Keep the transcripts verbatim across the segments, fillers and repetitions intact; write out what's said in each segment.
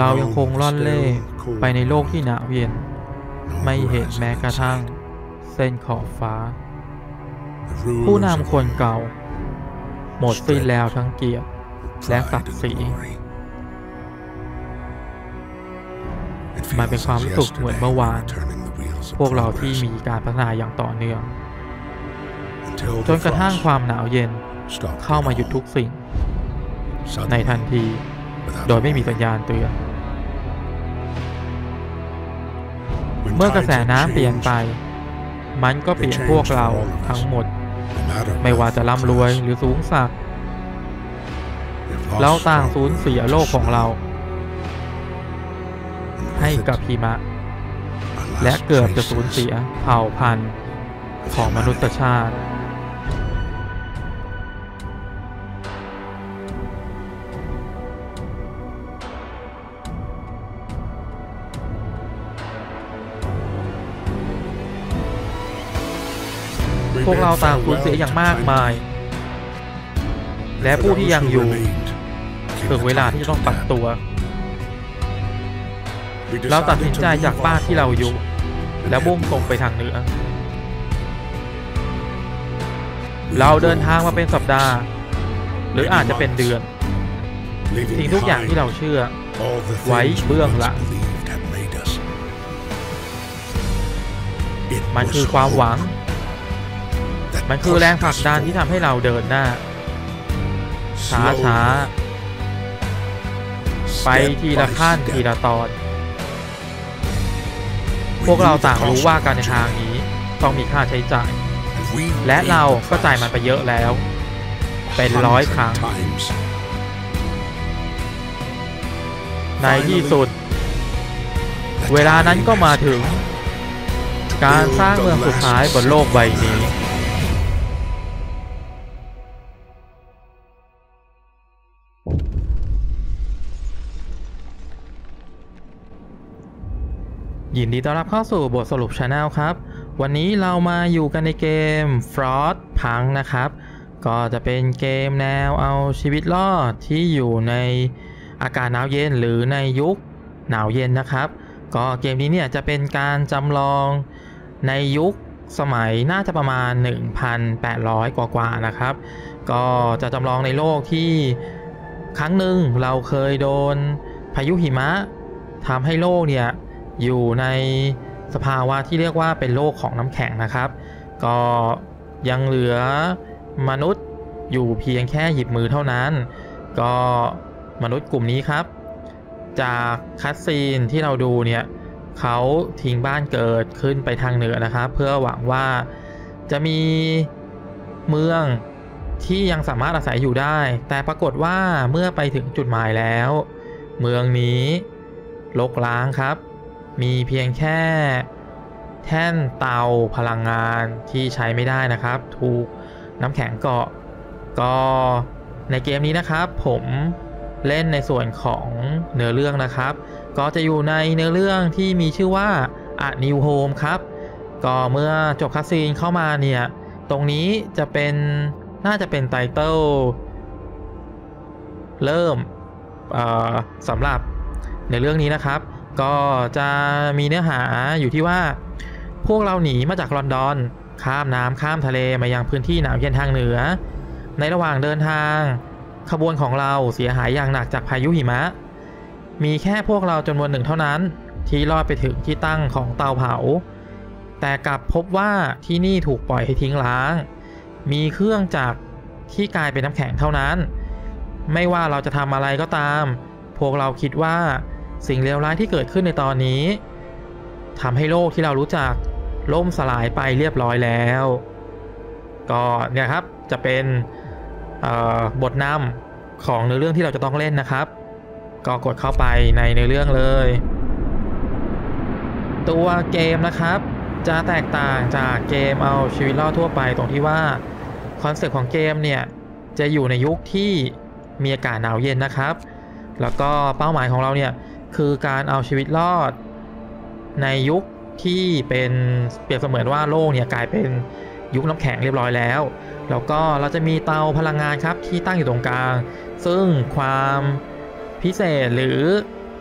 เรายังคงล่อนเล่ไปในโลกที่หนาวเย็นไม่เห็นแม้กระทั่งเส้นขอบฟ้าผู้นำคนเก่าหมดสิ้นแล้วทั้งเกียรติและศักดิ์ศรีมันเป็นความรู้สึกเหมือนเมื่อวานพวกเราที่มีการพัฒนาอย่างต่อเนื่องจนกระทั่งความหนาวเย็นเข้ามาหยุดทุกสิ่งในทันทีโดยไม่มีสัญญาณเตือนเมื่อกระแสน้ำเปลี่ยนไปมันก็เปลี่ยนพวกเราทั้งหมดไม่ว่าจะร่ำรวยหรือสูงสักเราต่างสูญเสียโลกของเราให้กับหิมะและเกือบจะสูญเสียเผ่าพันธุ์ของมนุษยชาติพวกเราต่างสูญเสียอย่างมากมายและผู้ที่ยังอยู่ถึงเวลาที่จะต้องปรับตัวเราตัดสินใจจากบ้านที่เราอยู่แล้วมุ่งตรงไปทางเหนือเราเดินทางมาเป็นสัปดาห์หรืออาจจะเป็นเดือนทิ้งทุกอย่างที่เราเชื่อไว้เบื้องหลังมันคือความหวังมันคือแรงผลักดันที่ทำให้เราเดินหน้าช้าช้าไปทีละขั้นทีละตอนพวกเราต่างรู้ว่าการเดินทางนี้ต้องมีค่าใช้จ่ายและเราก็จ่ายมันไปเยอะแล้วเป็นร้อยครั้งในที่สุดเวลานั้นก็มาถึงการสร้างเมืองสุดท้ายบนโลกใบนี้ยินดีต้อนรับเข้าสู่บทสรุป Channel ครับวันนี้เรามาอยู่กันในเกม Frostpunk นะครับก็จะเป็นเกมแนวเอาชีวิตรอดที่อยู่ในอากาศหนาวเย็นหรือในยุคหนาวเย็นนะครับก็เกมนี้เนี่ยจะเป็นการจำลองในยุคสมัยน่าจะประมาณ หนึ่งพันแปดร้อย กว่าๆนะครับก็จะจำลองในโลกที่ครั้งหนึ่งเราเคยโดนพายุหิมะทำให้โลกเนี่ยอยู่ในสภาวะที่เรียกว่าเป็นโลกของน้ำแข็งนะครับก็ยังเหลือมนุษย์อยู่เพียงแค่หยิบมือเท่านั้นก็มนุษย์กลุ่มนี้ครับจากคัสซีนที่เราดูเนี่ยเขาทิ้งบ้านเกิดขึ้นไปทางเหนือนะครับเพื่อหวังว่าจะมีเมืองที่ยังสามารถอาศัยอยู่ได้แต่ปรากฏว่าเมื่อไปถึงจุดหมายแล้วเมืองนี้รกร้างครับมีเพียงแค่แท่นเตาพลังงานที่ใช้ไม่ได้นะครับถูกน้ำแข็งเกาะก็ในเกมนี้นะครับผมเล่นในส่วนของเนื้อเรื่องนะครับก็จะอยู่ในเนื้อเรื่องที่มีชื่อว่า A New Home ครับก็เมื่อจบคัสซีนเข้ามาเนี่ยตรงนี้จะเป็นน่าจะเป็นไตเติลเริ่มสำหรับในเรื่องนี้นะครับก็จะมีเนื้อหาอยู่ที่ว่าพวกเราหนีมาจากลอนดอนข้ามน้ำข้ามทะเลมายังพื้นที่หนาวเย็นทางเหนือในระหว่างเดินทางขบวนของเราเสียหายอย่างหนักจากพายุหิมะมีแค่พวกเราจำนวนหนึ่งเท่านั้นที่รอดไปถึงที่ตั้งของเตาเผาแต่กลับพบว่าที่นี่ถูกปล่อยให้ทิ้งร้างมีเครื่องจักรที่กลายเป็นน้ำแข็งเท่านั้นไม่ว่าเราจะทำอะไรก็ตามพวกเราคิดว่าสิ่งเลวร้ายที่เกิดขึ้นในตอนนี้ทำให้โลกที่เรารู้จักล่มสลายไปเรียบร้อยแล้วก็เนี่ยครับจะเป็นบทนำของเนื้อเรื่องที่เราจะต้องเล่นนะครับก็กดเข้าไปในเนื้อเรื่องเลยตัวเกมนะครับจะแตกต่างจากเกมเอาชีวิตรอดทั่วไปตรงที่ว่าคอนเซ็ปต์ของเกมเนี่ยจะอยู่ในยุคที่มีอากาศหนาวเย็นนะครับแล้วก็เป้าหมายของเราเนี่ยคือการเอาชีวิตรอดในยุคที่เป็นเปรียบเสมือนว่าโลกเนี่ยกลายเป็นยุคน้ำแข็งเรียบร้อยแล้วแล้วก็เราจะมีเตาพลังงานครับที่ตั้งอยู่ตรงกลางซึ่งความพิเศษหรือ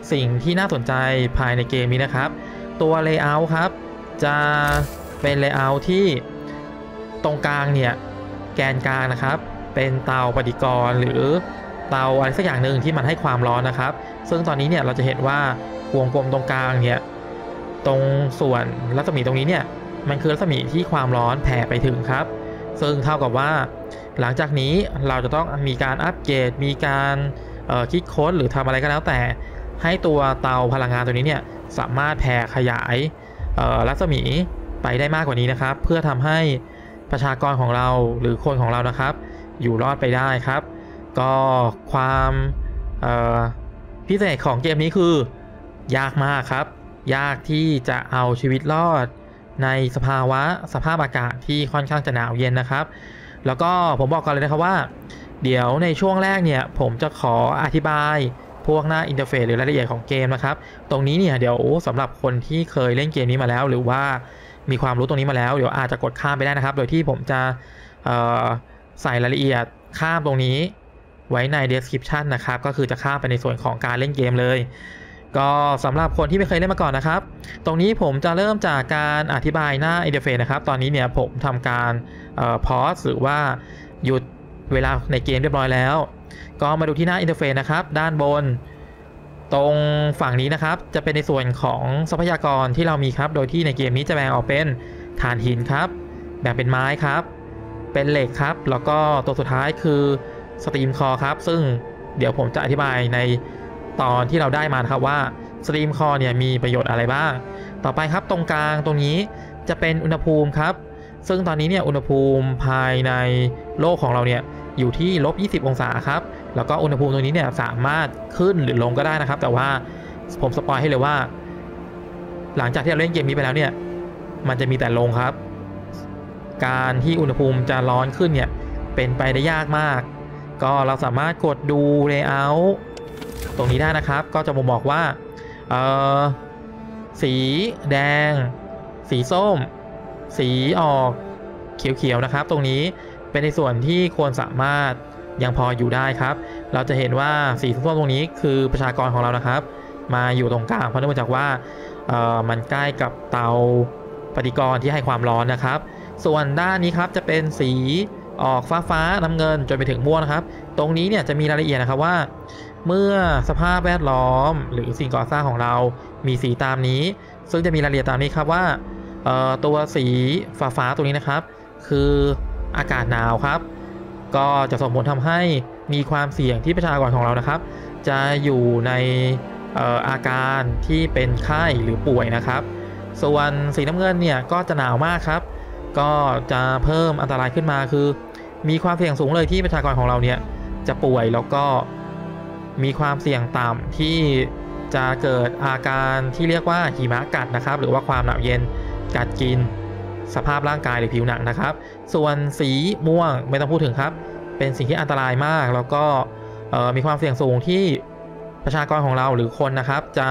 สิ่งที่น่าสนใจภายในเกมนี้นะครับตัว Layout ครับจะเป็น Layout ที่ตรงกลางเนี่ยแกนกลางนะครับเป็นเตาปฏิกรณ์หรือเตาอะไรสักอย่างหนึ่งที่มันให้ความร้อนนะครับซึ่งตอนนี้เนี่ยเราจะเห็นว่าวงกลมตรงกลางเนี่ยตรงส่วนรัศมีตรงนี้เนี่ยมันคือรัศมีที่ความร้อนแผ่ไปถึงครับซึ่งเท่ากับว่าหลังจากนี้เราจะต้องมีการอัปเกรดมีการคิดค้นหรือทำอะไรก็แล้วแต่ให้ตัวเตาพลังงานตัวนี้เนี่ยสามารถแผ่ขยายรัศมีไปได้มากกว่านี้นะครับเพื่อทำให้ประชากรของเราหรือคนของเรานะครับอยู่รอดไปได้ครับก็ความพิเศษของเกมนี้คือยากมากครับยากที่จะเอาชีวิตรอดในสภาวะสภาพอากาศที่ค่อนข้างจะหนาวเย็นนะครับแล้วก็ผมบอกก่อนเลยนะครับว่าเดี๋ยวในช่วงแรกเนี่ยผมจะขออธิบายพวกหน้าอินเทอร์เฟซหรือรายละเอียดของเกมนะครับตรงนี้เนี่ยเดี๋ยวสำหรับคนที่เคยเล่นเกมนี้มาแล้วหรือว่ามีความรู้ตรงนี้มาแล้วเดี๋ยวอาจจะกดข้ามไปได้นะครับโดยที่ผมจะใส่รายละเอียดข้ามตรงนี้ไว้ใน description นะครับก็คือจะข้ามไปในส่วนของการเล่นเกมเลยก็สำหรับคนที่ไม่เคยเล่นมาก่อนนะครับตรงนี้ผมจะเริ่มจากการอธิบายหน้าอินเทอร์เฟซนะครับตอนนี้เนี่ยผมทำการพอสหรือว่าหยุดเวลาในเกมเรียบร้อยแล้วก็มาดูที่หน้าอินเทอร์เฟซนะครับด้านบนตรงฝั่งนี้นะครับจะเป็นในส่วนของทรัพยากรที่เรามีครับโดยที่ในเกมนี้จะแบ่งออกเป็นถ่านหินครับแบ่งเป็นไม้ครับเป็นเหล็กครับแล้วก็ตัวสุดท้ายคือสตรีมคอร์ครับซึ่งเดี๋ยวผมจะอธิบายในตอนที่เราได้มาครับว่าสตรีมคอร์เนี่ยมีประโยชน์อะไรบ้างต่อไปครับตรงกลางตรงนี้จะเป็นอุณหภูมิครับซึ่งตอนนี้เนี่ยอุณหภูมิภายในโลกของเราเนี่ยอยู่ที่ลบยี่สิบองศาครับแล้วก็อุณหภูมิตรงนี้เนี่ยสามารถขึ้นหรือลงก็ได้นะครับแต่ว่าผมสปอยให้เลยว่าหลังจากที่เราเล่นเกมนี้ไปแล้วเนี่ยมันจะมีแต่ลงครับการที่อุณหภูมิจะร้อนขึ้นเนี่ยเป็นไปได้ยากมากก็เราสามารถกดดู Layout ตรงนี้ได้นะครับก็จะบ่งบอกว่าเอ่อสีแดงสีส้มสีออกเขียวๆนะครับตรงนี้เป็นในส่วนที่ควรสามารถยังพออยู่ได้ครับเราจะเห็นว่าสีส้มตรงนี้คือประชากรของเรานะครับมาอยู่ตรงกลางเพราะเนื่องจากว่าเอ่อมันใกล้กับเตาปฏิกรณ์ที่ให้ความร้อนนะครับส่วนด้านนี้ครับจะเป็นสีออกฟ้าฟ้าน้ำเงินจนไปถึงม่วงนะครับตรงนี้เนี่ยจะมีรายละเอียดนะครับว่าเมื่อสภาพแวดล้อมหรือสิ่งก่อสร้างของเรามีสีตามนี้ซึ่งจะมีรายละเอียดตามนี้ครับว่าตัวสีฟ้าฟ้าตรงนี้นะครับคืออากาศหนาวครับก็จะส่งผลทำให้มีความเสี่ยงที่ประชากรของเรานะครับจะอยู่ในอาการที่เป็นไข้หรือป่วยนะครับส่วนสีน้ำเงินเนี่ยก็จะหนาวมากครับก็จะเพิ่มอันตรายขึ้นมาคือมีความเสี่ยงสูงเลยที่ประชากรของเราเนี่ยจะป่วยแล้วก็มีความเสี่ยงต่ำที่จะเกิดอาการที่เรียกว่าหิมะกัดนะครับหรือว่าความหนาวเย็นกัดกินสภาพร่างกายหรือผิวหนังนะครับส่วนสีม่วงไม่ต้องพูดถึงครับเป็นสิ่งที่อันตรายมากแล้วก็มีความเสี่ยงสูงที่ประชากรของเราหรือคนนะครับจะ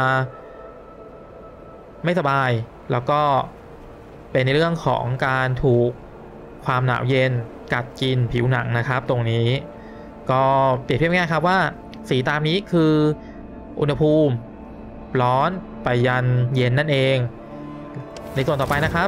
ไม่สบายแล้วก็เป็นในเรื่องของการถูกความหนาวเย็นกัดกินผิวหนังนะครับตรงนี้ก็เปรียบเทียบง่ายๆครับว่าสีตามนี้คืออุณหภูมิร้อนไปยันเย็นนั่นเองในส่วนต่อไปนะครับ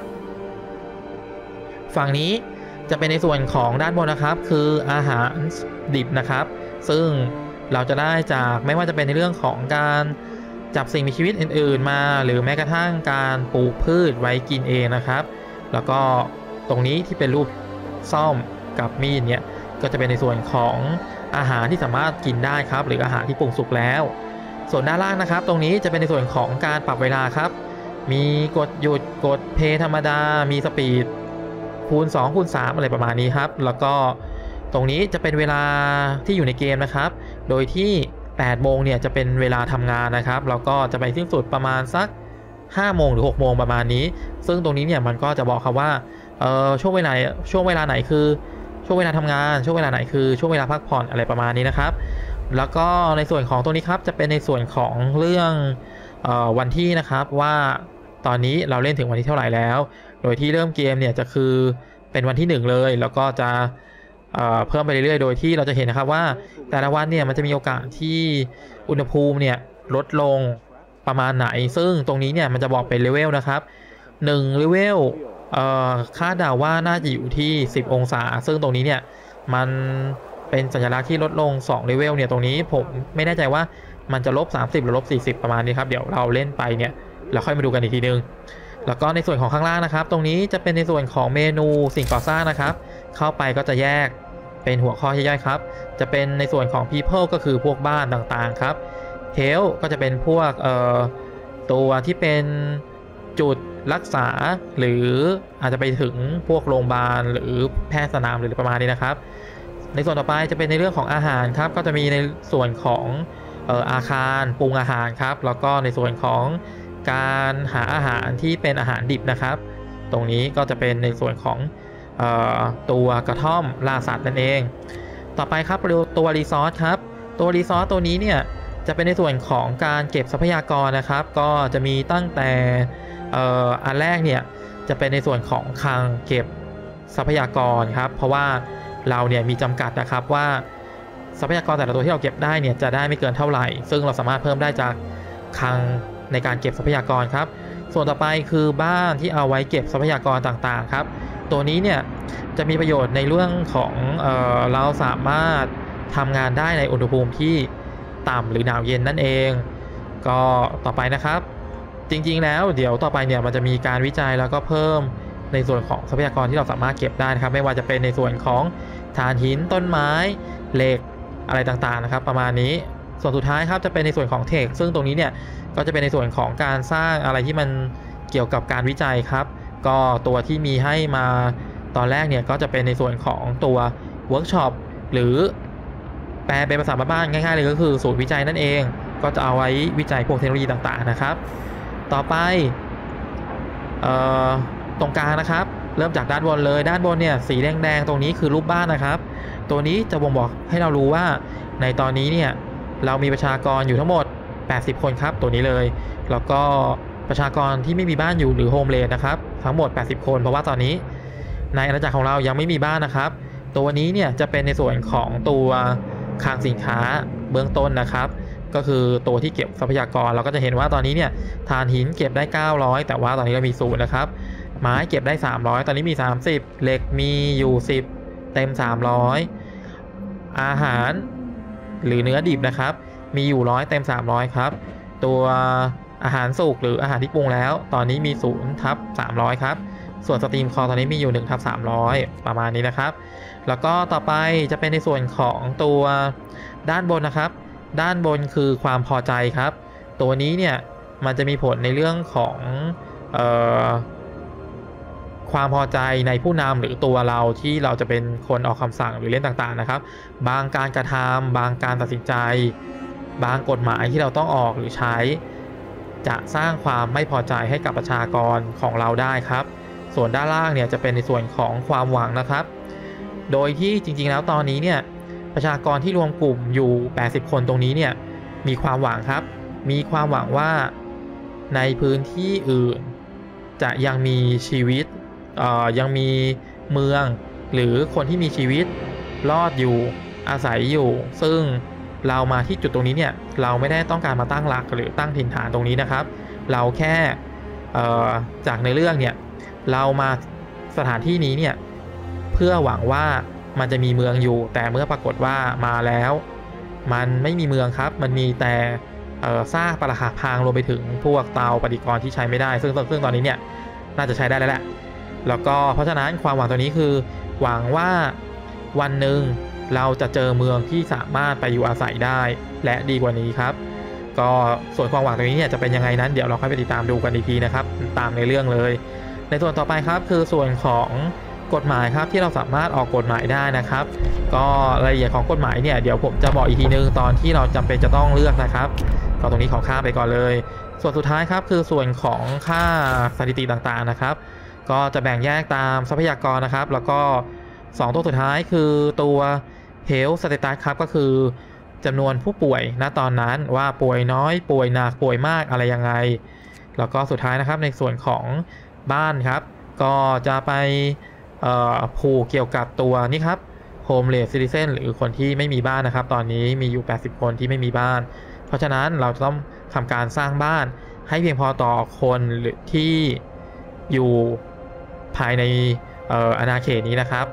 ฝั่งนี้จะเป็นในส่วนของด้านบนนะครับคืออาหารดิบนะครับซึ่งเราจะได้จากไม่ว่าจะเป็นในเรื่องของการจับสิ่งมีชีวิตอื่นๆมาหรือแม้กระทั่งการปลูกพืชไว้กินเองนะครับแล้วก็ตรงนี้ที่เป็นรูปซ่อมกับมีดเนี่ยก็จะเป็นในส่วนของอาหารที่สามารถกินได้ครับหรืออาหารที่ปรุงสุกแล้วส่วนด้านล่างนะครับตรงนี้จะเป็นในส่วนของการปรับเวลาครับมีกดหยุดกดเพย์ธรรมดามีสปีดคูณสองคูณสามอะไรประมาณนี้ครับแล้วก็ตรงนี้จะเป็นเวลาที่อยู่ในเกมนะครับโดยที่แปดโมงเนี่ยจะเป็นเวลาทำงานนะครับแล้วก็จะไปสิ้นสุดประมาณสักห้าโมงหรือหกโมงประมาณนี้ซึ่งตรงนี้เนี่ยมันก็จะบอกครับว่าเออช่วงเวลาช่วงเวลาไหนคือช่วงเวลาทำงานช่วงเวลาไหนคือช่วงเวลาพักผ่อนอะไรประมาณนี้นะครับแล้วก็ในส่วนของตรงนี้ครับจะเป็นในส่วนของเรื่องเอ่อวันที่นะครับว่าตอนนี้เราเล่นถึงวันที่เท่าไหร่แล้วโดยที่เริ่มเกมเนี่ยจะคือเป็นวันที่หนึ่งเลยแล้วก็จะเอ่อเพิ่มไปเรื่อยๆโดยที่เราจะเห็นนะครับว่าแต่ละวันเนี่ยมันจะมีโอกาสที่อุณหภูมิเนี่ยลดลงประมาณไหนซึ่งตรงนี้เนี่ยมันจะบอกเป็นเลเวลนะครับหนึ่งเลเวลเอ่อคาดเดาว่าน่าจะอยู่ที่สิบองศาซึ่งตรงนี้เนี่ยมันเป็นสัญลักษณ์ที่ลดลงสองเลเวลเนี่ยตรงนี้ผมไม่แน่ใจว่ามันจะลบสามสิบหรือลบสี่สิบประมาณนี้ครับเดี๋ยวเราเล่นไปเนี่ยเราค่อยมาดูกันอีกทีนึงแล้วก็ในส่วนของข้างล่างนะครับตรงนี้จะเป็นในส่วนของเมนูสิ่งก่อสร้างนะครับเข้าไปก็จะแยกเป็นหัวข้อย่อยๆครับจะเป็นในส่วนของ people ก็คือพวกบ้านต่างๆครับ health ก็จะเป็นพวกเอ่อตัวที่เป็นจุดรักษาหรืออาจจะไปถึงพวกโรงพยาบาลหรือแพทย์สนามหรือประมาณนี้นะครับในส่วนต่อไปจะเป็นในเรื่องของอาหารครับก็จะมีในส่วนของเอ่ออาคารปรุงอาหารครับแล้วก็ในส่วนของการหาอาหารที่เป็นอาหารดิบนะครับตรงนี้ก็จะเป็นในส่วนของเอ่อตัวกระท่อมล่าสัตว์นั่นเองต่อไปครับตัวรีซอสครับตัวรีซอสตัวนี้เนี่ยจะเป็นในส่วนของการเก็บทรัพยากรนะครับก็จะมีตั้งแต่เอ่ออันแรกเนี่ยจะเป็นในส่วนของคลังเก็บทรัพยากรครับเพราะว่าเราเนี่ยมีจำกัดนะครับว่าทรัพยากรแต่ละตัวที่เราเก็บได้เนี่ยจะได้ไม่เกินเท่าไหร่ซึ่งเราสามารถเพิ่มได้จากคลังในการเก็บทรัพยากรครับส่วนต่อไปคือบ้านที่เอาไว้เก็บทรัพยากรต่างๆครับตัวนี้เนี่ยจะมีประโยชน์ในเรื่องของเอ่อเราสามารถทำงานได้ในอุณหภูมิที่ต่ำหรือหนาวเย็นนั่นเองก็ต่อไปนะครับจริงๆแล้วเดี๋ยวต่อไปเนี่ยมันจะมีการวิจัยแล้วก็เพิ่มในส่วนของทรัพยากรที่เราสามารถเก็บได้นะครับไม่ว่าจะเป็นในส่วนของถ่านหินต้นไม้เหล็กอะไรต่างๆนะครับประมาณนี้ส่วนสุดท้ายครับจะเป็นในส่วนของเทคซึ่งตรงนี้เนี่ยก็จะเป็นในส่วนของการสร้างอะไรที่มันเกี่ยวกับการวิจัยครับก็ตัวที่มีให้มาตอนแรกเนี่ยก็จะเป็นในส่วนของตัวเวิร์กช็อปหรือแปลเป็นภาษาบ้านๆง่ายๆเลยก็คือศูนย์วิจัยนั่นเองก็จะเอาไว้วิจัยพวกเทคโนโลยีต่างๆนะครับต่อไปเอ่อตรงกลางนะครับเริ่มจากด้านบนเลยด้านบนเนี่ยสีแดงๆตรงนี้คือรูปบ้านนะครับตัวนี้จะบ่งบอกให้เรารู้ว่าในตอนนี้เนี่ยเรามีประชากรอยู่ทั้งหมดแปดสิบคนครับตัวนี้เลยแล้วก็ประชากรที่ไม่มีบ้านอยู่หรือโฮมเลสนะครับทั้งหมดแปดสิบคนเพราะว่าตอนนี้ในอาณาจักรของเรายังไม่มีบ้านนะครับตัวนี้เนี่ยจะเป็นในส่วนของตัวคลังสินค้าเบื้องต้นนะครับก็คือตัวที่เก็บทรัพยากรเราก็จะเห็นว่าตอนนี้เนี่ยถ่านหินเก็บได้เก้าร้อยแต่ว่าตอนนี้เรามีศูนย์นะครับไม้เก็บได้สามร้อยตอนนี้มีสามสิบเหล็กมีอยู่สิบเต็มสามร้อยอาหารหรือเนื้อดิบนะครับมีอยู่ร้อยเต็มสามร้อยครับตัวอาหารสุกหรืออาหารที่ปรุงแล้วตอนนี้มีศูนย์ทับสามร้อยครับส่วนสตรีมคอร์ตอนนี้มีอยู่หนึ่งทับสามร้อยประมาณนี้นะครับแล้วก็ต่อไปจะเป็นในส่วนของตัวด้านบนนะครับด้านบนคือความพอใจครับตัวนี้เนี่ยมันจะมีผลในเรื่องของเอ่อความพอใจในผู้นำหรือตัวเราที่เราจะเป็นคนออกคำสั่งหรือเล่นต่างๆนะครับบางการกระทำบางการตัดสินใจบางกฎหมายที่เราต้องออกหรือใช้จะสร้างความไม่พอใจให้กับประชากรของเราได้ครับส่วนด้านล่างเนี่ยจะเป็นในส่วนของความหวังนะครับโดยที่จริงๆแล้วตอนนี้เนี่ยประชากรที่รวมกลุ่มอยู่แปดสิบคนตรงนี้เนี่ยมีความหวังครับมีความหวังว่าในพื้นที่อื่นจะยังมีชีวิตเอ่อยังมีเมืองหรือคนที่มีชีวิตรอดอยู่อาศัยอยู่ซึ่งเรามาที่จุดตรงนี้เนี่ยเราไม่ได้ต้องการมาตั้งหลักหรือตั้งถิ่นฐานตรงนี้นะครับเราแค่เอ่อจากในเรื่องเนี่ยเรามาสถานที่นี้เนี่ยเพื่อหวังว่ามันจะมีเมืองอยู่แต่เมื่อปรากฏว่ามาแล้วมันไม่มีเมืองครับมันมีแต่ซากปรักหักพังรวมไปถึงพวกเตาปฏิกรณ์ที่ใช้ไม่ได้ซึ่งซึ่งตอนนี้เนี่ยน่าจะใช้ได้แล้วแหละแล้วก็เพราะฉะนั้นความหวังตัวนี้คือหวังว่าวันหนึ่งเราจะเจอเมืองที่สามารถไปอยู่อาศัยได้และดีกว่านี้ครับก็ส่วนความหวังตัวนี้เนี่ยจะเป็นยังไงนั้นเดี๋ยวเราค่อยไปติดตามดูกันอีกทีนะครับตามในเรื่องเลยในส่วนต่อไปครับคือส่วนของกฎหมายครับที่เราสามารถออกกฎหมายได้นะครับก็รายละเอียดของกฎหมายเนี่ยเดี๋ยวผมจะบอกอีกทีนึงตอนที่เราจำเป็นจะต้องเลือกนะครับก็ตรงนี้ขอข้ามไปก่อนเลยส่วนสุดท้ายครับคือส่วนของค่าสถิติต่างๆนะครับก็จะแบ่งแยกตามทรัพยากรนะครับแล้วก็สองตัวสุดท้ายคือตัว Health Status ครับก็คือจำนวนผู้ป่วยณตอนนั้นว่าป่วยน้อยป่วยหนักป่วยมากอะไรยังไงแล้วก็สุดท้ายนะครับในส่วนของบ้านครับก็จะไปผูกเกี่ยวกับตัวนี่ครับ Homeless Citizen หรือคนที่ไม่มีบ้านนะครับตอนนี้มีอยู่แปดสิบคนที่ไม่มีบ้านเพราะฉะนั้นเราจะต้องทำการสร้างบ้านให้เพียงพอต่อคนหรือที่อยู่ภายในอาณาเขตนี้นะครับ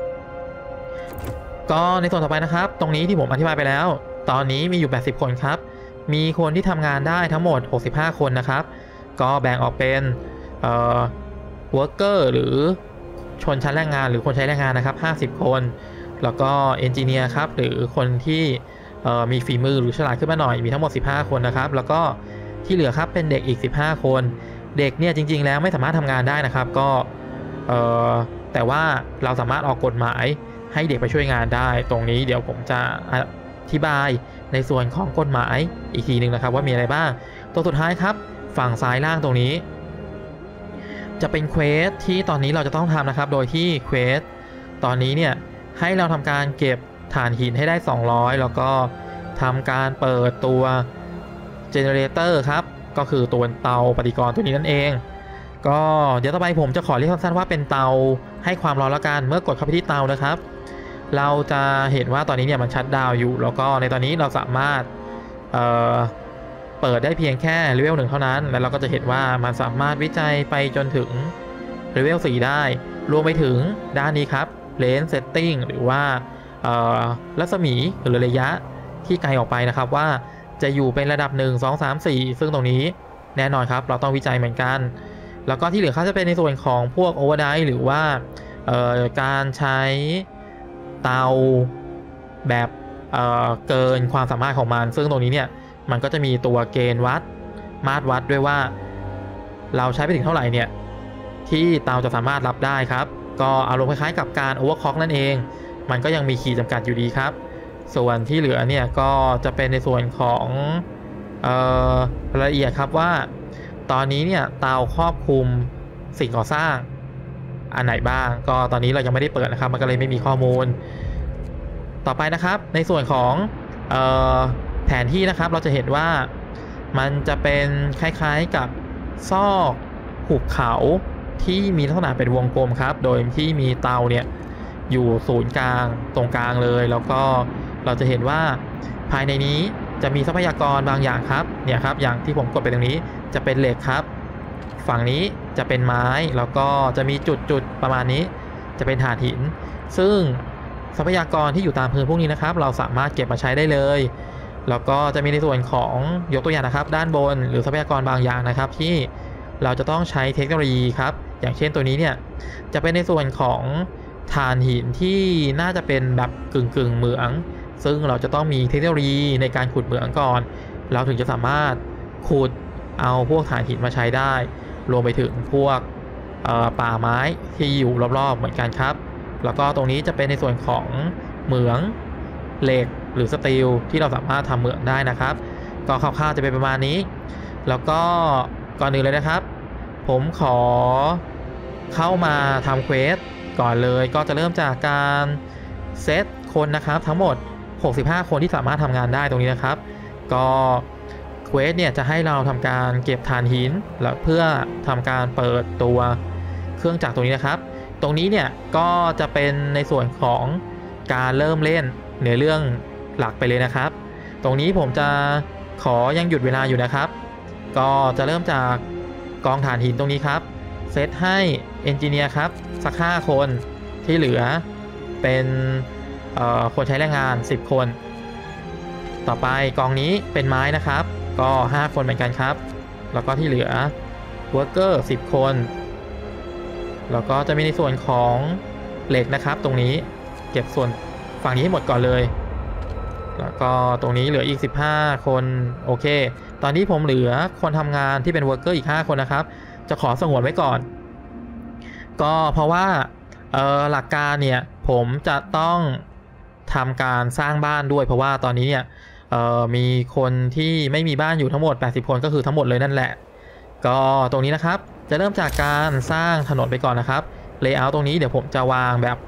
ก็ในส่วนต่อไปนะครับตรงนี้ที่ผมอธิบายไปแล้วตอนนี้มีอยู่แปดสิบคนครับมีคนที่ทำงานได้ทั้งหมดหกสิบห้าคนนะครับก็แบ่งออกเป็นเอ่อ worker หรือชนชั้นแรงงานหรือคนใช้แรงงานนะครับห้าสิบคนแล้วก็เอนจิเนียร์ครับหรือคนที่มีฝีมือหรือฉลาดขึ้นมาหน่อยมีทั้งหมดสิบห้าคนนะครับแล้วก็ที่เหลือครับเป็นเด็กอีกสิบห้าคนเด็กเนี่ยจริงๆแล้วไม่สามารถทำงานได้นะครับก็แต่ว่าเราสามารถออกกฎหมายให้เด็กไปช่วยงานได้ตรงนี้เดี๋ยวผมจะอธิบายในส่วนของกฎหมายอีกทีหนึ่งนะครับว่ามีอะไรบ้างตัวสุดท้ายครับฝั่งซ้ายล่างตรงนี้จะเป็นเควสที่ตอนนี้เราจะต้องทำนะครับโดยที่เควสตอนนี้เนี่ยให้เราทำการเก็บถ่านหินให้ได้สองร้อยแล้วก็ทำการเปิดตัวเจเนเรเตอร์ครับก็คือตัวเตาปฏิกรณ์ตัวนี้นั่นเองก็เดี๋ยวต่อไปผมจะขอเรียกสั้นๆว่าเป็นเตาให้ความร้อนละกันเมื่อกดเข้าไปที่เตานะครับเราจะเห็นว่าตอนนี้เนี่ยมันชัตดาวน์อยู่แล้วก็ในตอนนี้เราสามารถเอ่อเปิดได้เพียงแค่เลเวลหนึ่งเท่านั้นแล้วเราก็จะเห็นว่ามันสามารถวิจัยไปจนถึงเลเวลสี่ได้รวมไปถึงด้านนี้ครับเลนส์เซตติ้งหรือว่ารัศมีหรือระยะที่ไกลออกไปนะครับว่าจะอยู่เป็นระดับหนึ่ง สอง สาม สี่ซึ่งตรงนี้แน่นอนครับเราต้องวิจัยเหมือนกันแล้วก็ที่เหลือเขาจะเป็นในส่วนของพวกโอเวอร์ไดร์หรือว่าการใช้เตาแบบเเกินความสามารถของมันซึ่งตรงนี้เนี่ยมันก็จะมีตัวเกณฑ์วัดมาตรวัดด้วยว่าเราใช้ไปถึงเท่าไหร่เนี่ยที่เตาจะสามารถรับได้ครับก็อารมณ์คล้ายๆกับการโอเวอร์คล็อกนั่นเองมันก็ยังมีขีดจำกัดอยู่ดีครับส่วนที่เหลือเนี่ยก็จะเป็นในส่วนของเอ่อรายละเอียดครับว่าตอนนี้เนี่ยเตาครอบคลุมสิ่งก่อสร้างอันไหนบ้างก็ตอนนี้เรายังไม่ได้เปิดนะครับมันก็เลยไม่มีข้อมูลต่อไปนะครับในส่วนของเอ่อแผนที่นะครับเราจะเห็นว่ามันจะเป็นคล้ายๆกับซอกหุบเขาที่มีลักษณะเป็นวงกลมครับโดยที่มีเตาเนี่ยอยู่ศูนย์กลางตรงกลางเลยแล้วก็เราจะเห็นว่าภายในนี้จะมีทรัพยากรบางอย่างครับเนี่ยครับอย่างที่ผมกดไปตรงนี้จะเป็นเหล็กครับฝั่งนี้จะเป็นไม้แล้วก็จะมีจุดๆประมาณนี้จะเป็นถ่านหินซึ่งทรัพยากรที่อยู่ตามพื้นพวกนี้นะครับเราสามารถเก็บมาใช้ได้เลยแล้วก็จะมีในส่วนของยกตัวอย่างนะครับด้านบนหรือทรัพยากรบางอย่างนะครับที่เราจะต้องใช้เทคโนโลยีครับอย่างเช่นตัวนี้เนี่ยจะเป็นในส่วนของถ่านหินที่น่าจะเป็นแบบกึ่งกึ่งเหมืองซึ่งเราจะต้องมีเทคโนโลยีในการขุดเหมืองก่อนเราถึงจะสามารถขุดเอาพวกถ่านหินมาใช้ได้รวมไปถึงพวกป่าไม้ที่อยู่รอบๆเหมือนกันครับแล้วก็ตรงนี้จะเป็นในส่วนของเหมืองเหล็กหรือสตีลที่เราสามารถทำเหมืองได้นะครับก็คร่าวๆจะเป็นประมาณนี้แล้วก็ก่อนอื่นเลยนะครับผมขอเข้ามาทำเควสก่อนเลยก็จะเริ่มจากการเซตคนนะครับทั้งหมดหกสิบห้าคนที่สามารถทำงานได้ตรงนี้นะครับก็เควสเนี่ยจะให้เราทำการเก็บถ่านหินแล้วเพื่อทำการเปิดตัวเครื่องจักรตรงนี้นะครับตรงนี้เนี่ยก็จะเป็นในส่วนของการเริ่มเล่นเนื้อเรื่องหลักไปเลยนะครับตรงนี้ผมจะขอยังหยุดเวลาอยู่นะครับก็จะเริ่มจากกองถ่านหินตรงนี้ครับเซตให้เอนจิเนียร์ครับสักห้าคนที่เหลือเป็นคนใช้แรงงานสิบคนต่อไปกองนี้เป็นไม้นะครับก็ห้าคนเหมือนกันครับแล้วก็ที่เหลือ worker สิบคนแล้วก็จะมีในส่วนของเหล็กนะครับตรงนี้เก็บส่วนฝั่งนี้ให้หมดก่อนเลยแล้วก็ตรงนี้เหลืออีกสิบห้าคนโอเคตอนนี้ผมเหลือคนทำงานที่เป็น worker อีกห้าคนนะครับจะขอสงวนไว้ก่อนก็เพราะว่าหลักการเนี่ยผมจะต้องทำการสร้างบ้านด้วยเพราะว่าตอนนี้เนี่ยมีคนที่ไม่มีบ้านอยู่ทั้งหมดแปดสิบคนก็คือทั้งหมดเลยนั่นแหละก็ตรงนี้นะครับจะเริ่มจากการสร้างถนนไปก่อนนะครับเลเยอร์ตรงนี้เดี๋ยวผมจะวางแบบ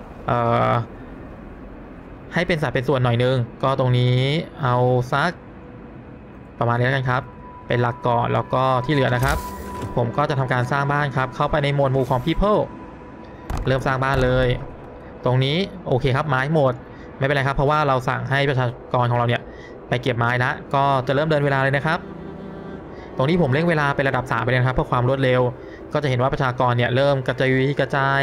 ให้เป็นสัดเป็นส่วนหน่อยนึงก็ตรงนี้เอาซักประมาณนี้แล้วกันครับเป็นหลักก่อนแล้วก็ที่เหลือนะครับผมก็จะทำการสร้างบ้านครับเข้าไปในโหมดหมู่ของ people เริ่มสร้างบ้านเลยตรงนี้โอเคครับไม้หมดไม่เป็นไรครับเพราะว่าเราสั่งให้ประชากรของเราเนี่ยไปเก็บไม้แล้วก็จะเริ่มเดินเวลาเลยนะครับตรงนี้ผมเร่งเวลาเป็นระดับสามไปเลยครับเพื่อความรวดเร็วก็จะเห็นว่าประชากรเนี่ยเริ่มกระจายกระจาย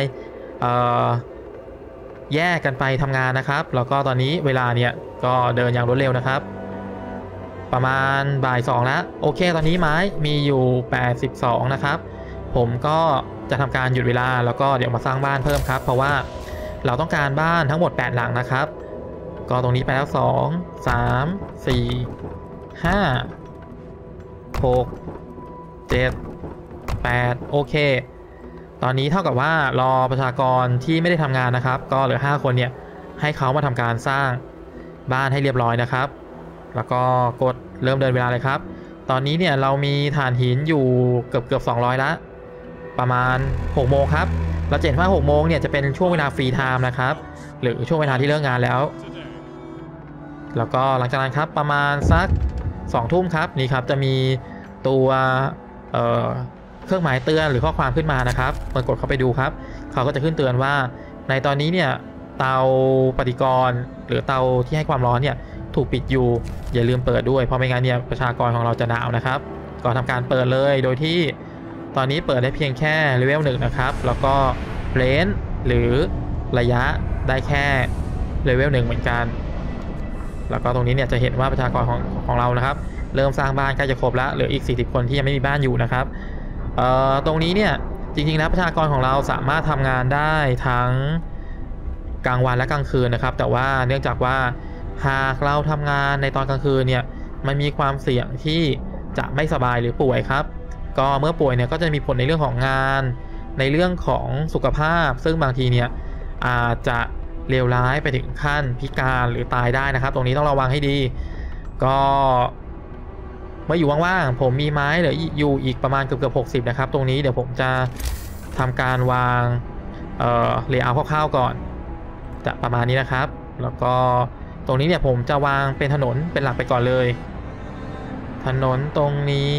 แยกกันไปทำงานนะครับแล้วก็ตอนนี้เวลาเนี่ยก็เดินอย่างรวดเร็วนะครับประมาณบ่ายสองแล้วโอเคตอนนี้ไม้มีอยู่แปดสิบสองนะครับผมก็จะทำการหยุดเวลาแล้วก็เดี๋ยวมาสร้างบ้านเพิ่มครับเพราะว่าเราต้องการบ้านทั้งหมดแปดหลังนะครับก็ตรงนี้ไปแล้วสอง สาม สี่ ห้า หก เจ็ด แปดโอเคตอนนี้เท่ากับว่ารอประชากรที่ไม่ได้ทำงานนะครับก็เหลือห้าคนเนี่ยให้เขามาทำการสร้างบ้านให้เรียบร้อยนะครับแล้วก็กดเริ่มเดินเวลาเลยครับตอนนี้เนี่ยเรามีถ่านหินอยู่เกือบเกือบสองร้อยละประมาณหกโมงครับเราเห็นว่าหกโมงเนี่ยจะเป็นช่วงเวลาฟรีไทม์นะครับหรือช่วงเวลาที่เลิกงานแล้วแล้วก็หลังจากนั้นครับประมาณสักสองทุ่มครับนี่ครับจะมีตัวเอ่อเครื่องหมายเตือนหรือข้อความขึ้นมานะครับเมื่อกดเข้าไปดูครับเขาก็จะขึ้นเตือนว่าในตอนนี้เนี่ยเตาปฏิกรณ์หรือเตาที่ให้ความร้อนเนี่ยถูกปิดอยู่อย่าลืมเปิดด้วยเพราะไม่งั้นเนี่ยประชากรของเราจะหนาวนะครับก็ทำการเปิดเลยโดยที่ตอนนี้เปิดได้เพียงแค่เลเวลหนึ่งนะครับแล้วก็เลนหรือระยะได้แค่เลเวลหนึ่งเหมือนกันแล้วก็ตรงนี้เนี่ยจะเห็นว่าประชากรของของเรานะครับเริ่มสร้างบ้านใกล้จะครบแล้วเหลืออีกสี่สิบคนที่ยังไม่มีบ้านอยู่นะครับเอ่อตรงนี้เนี่ยจริงๆแล้วประชากรของเราสามารถทำงานได้ทั้งกลางวันและกลางคืนนะครับแต่ว่าเนื่องจากว่าหากเราทำงานในตอนกลางคืนเนี่ยมันมีความเสี่ยงที่จะไม่สบายหรือป่วยครับก็เมื่อป่วยเนี่ยก็จะมีผลในเรื่องของงานในเรื่องของสุขภาพซึ่งบางทีเนี่ยอาจจะเลวร้ายไปถึงขั้นพิการหรือตายได้นะครับตรงนี้ต้องระวังให้ดีก็เมื่ออยู่ว่างๆผมมีไม้เหลืออยู่อีกประมาณเกือบเกือบหกสิบนะครับตรงนี้เดี๋ยวผมจะทำการวางเอ่อเลเยอร์คร่าวๆก่อนจะประมาณนี้นะครับแล้วก็ตรงนี้เนี่ยผมจะวางเป็นถนนเป็นหลักไปก่อนเลยถนนตรงนี้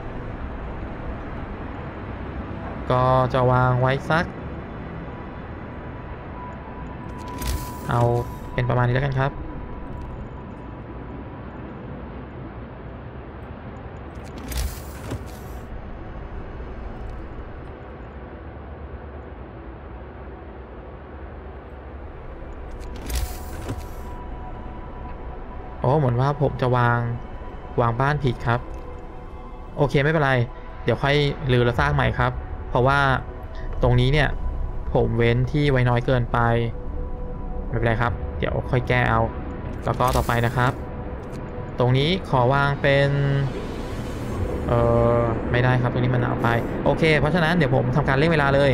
ก็จะวางไว้สักเอาเป็นประมาณนี้แล้วกันครับโอ้เหมือนว่าผมจะวางวางบ้านผิดครับโอเคไม่เป็นไรเดี๋ยวค่อยรื้อแล้วสร้างใหม่ครับเพราะว่าตรงนี้เนี่ยผมเว้นที่ไว้น้อยเกินไปไม่เป็นไรครับเดี๋ยวค่อยแก้เอาแล้วก็ต่อไปนะครับตรงนี้ขอวางเป็นเออไม่ได้ครับตรงนี้มันหนาวไปโอเคเพราะฉะนั้นเดี๋ยวผมทำการเร่งเวลาเลย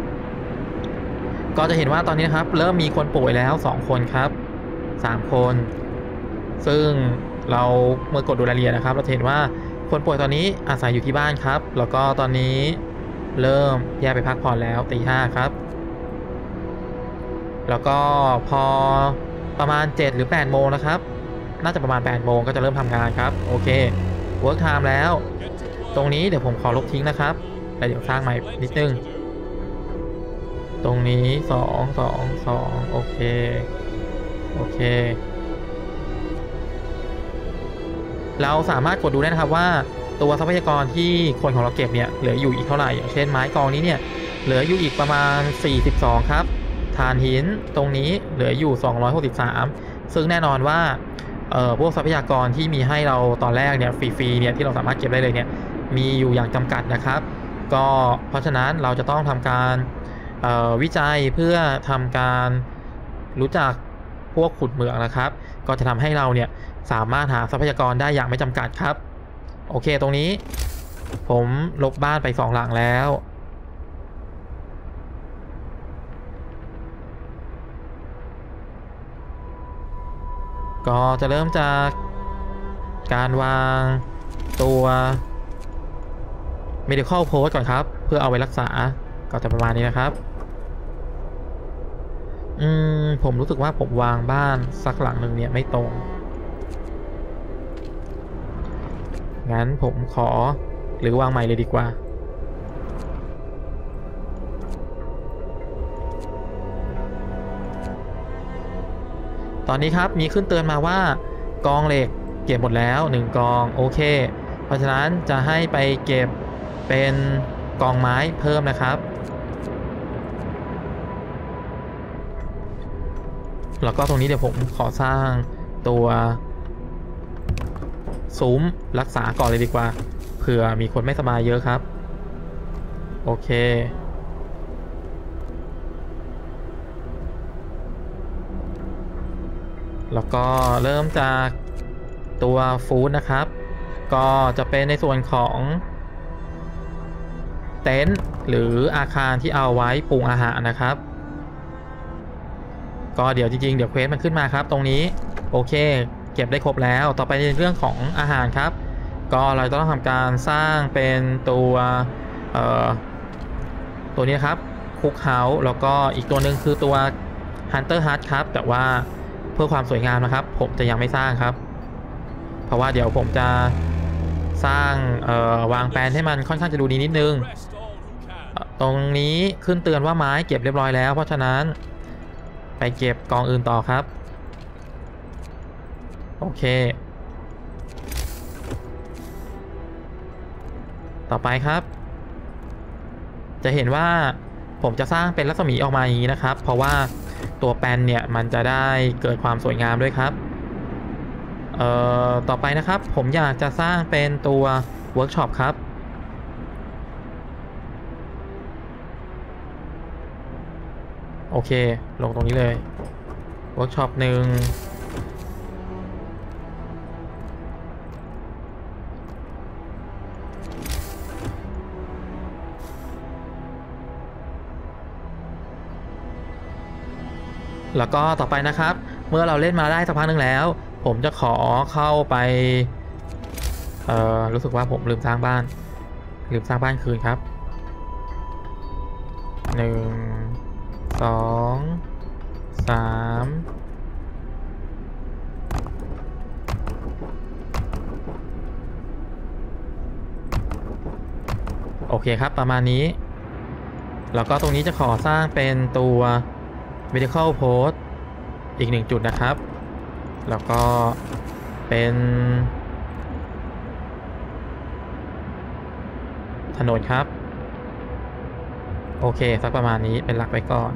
ก็จะเห็นว่าตอนนี้นะครับเริ่มมีคนป่วยแล้วสองคนครับสามคนซึ่งเราเมื่อกดดูรายละเอียดนะครับเราเห็นว่าคนป่วยตอนนี้อาศัยอยู่ที่บ้านครับแล้วก็ตอนนี้เริ่มแยกไปพักผ่อนแล้วตีห้าครับแล้วก็พอประมาณเจ็ดหรือแปดโมงนะครับน่าจะประมาณแปดโมงก็จะเริ่มทำงานครับโอเค work time แล้วตรงนี้เดี๋ยวผมขอลบทิ้งนะครับแล้วเดี๋ยวสร้างใหม่นิดนึงตรงนี้สอง สอง สองโอเคโอเคเราสามารถกดดูได้นะครับว่าตัวทรัพยากรที่คนของเราเก็บเนี่ยเหลืออยู่อีกเท่าไหร่อย่างเช่นไม้กองนี้เนี่ยเหลืออยู่อีกประมาณสี่สิบสองครับถ่านหินตรงนี้เหลืออยู่สองร้อยหกสิบสามซึ่งแน่นอนว่าเอ่อพวกทรัพยากรที่มีให้เราตอนแรกเนี่ยฟรีๆเนี่ยที่เราสามารถเก็บได้เลยเนี่ยมีอยู่อย่างจำกัดนะครับก็เพราะฉะนั้นเราจะต้องทำการเอ่อวิจัยเพื่อทำการรู้จักพวกขุดเหมืองนะครับก็จะทำให้เราเนี่ยสามารถหาทรัพยากรได้อย่างไม่จำกัดครับโอเคตรงนี้ผมลบบ้านไปสองหลังแล้วก็จะเริ่มจากการวางตัว medical post ก่อนครับเพื่อเอาไว้รักษาก็จะประมาณนี้นะครับอืมผมรู้สึกว่าผมวางบ้านสักหลังหนึ่งเนี่ยไม่ตรงงั้นผมขอหรือวางใหม่เลยดีกว่าตอนนี้ครับมีขึ้นเตือนมาว่ากองเหล็กเก็บหมดแล้วหนึ่งกองโอเคเพราะฉะนั้นจะให้ไปเก็บเป็นกองไม้เพิ่มนะครับแล้วก็ตรงนี้เดี๋ยวผมขอสร้างตัวซุ้มรักษาก่อนเลยดีกว่าเผื่อมีคนไม่สบายเยอะครับโอเคแล้วก็เริ่มจากตัวฟู้ดนะครับก็จะเป็นในส่วนของเต็นท์หรืออาคารที่เอาไว้ปรุงอาหารนะครับก็เดี๋ยวจริงๆเดี๋ยวเควสมันขึ้นมาครับตรงนี้โอเคเก็บได้ครบแล้วต่อไปในเรื่องของอาหารครับก็เราต้องทำการสร้างเป็นตัวเอ่อตัวนี้ครับคุกเฮาส์แล้วก็อีกตัวหนึ่งคือตัว Hunter Hut ครับแต่ว่าเพื่อความสวยงามนะครับผมจะยังไม่สร้างครับเพราะว่าเดี๋ยวผมจะสร้างเอ่อวางแปลนให้มันค่อนข้างจะดูดีนิดนึงตรงนี้ขึ้นเตือนว่าไม้เก็บเรียบร้อยแล้วเพราะฉะนั้นไปเก็บกองอื่นต่อครับโอเคต่อไปครับจะเห็นว่าผมจะสร้างเป็นรัศมีออกมาอย่างนี้นะครับเพราะว่าตัวแปลนเนี่ยมันจะได้เกิดความสวยงามด้วยครับเอ่อต่อไปนะครับผมอยากจะสร้างเป็นตัวเวิร์กช็อปครับโอเคลงตรงนี้เลยเวิร์กช็อปหนึ่งแล้วก็ต่อไปนะครับเมื่อเราเล่นมาได้สักพักหนึ่งแล้วผมจะขอเข้าไปเอ่อรู้สึกว่าผมลืมสร้างบ้านลืมสร้างบ้านคืนครับหนึ่งสองสามโอเคครับประมาณนี้แล้วก็ตรงนี้จะขอสร้างเป็นตัว medical post อีกหนึ่งจุดนะครับแล้วก็เป็นถนนครับโอเคสักประมาณนี้เป็นหลักไว้ก่อน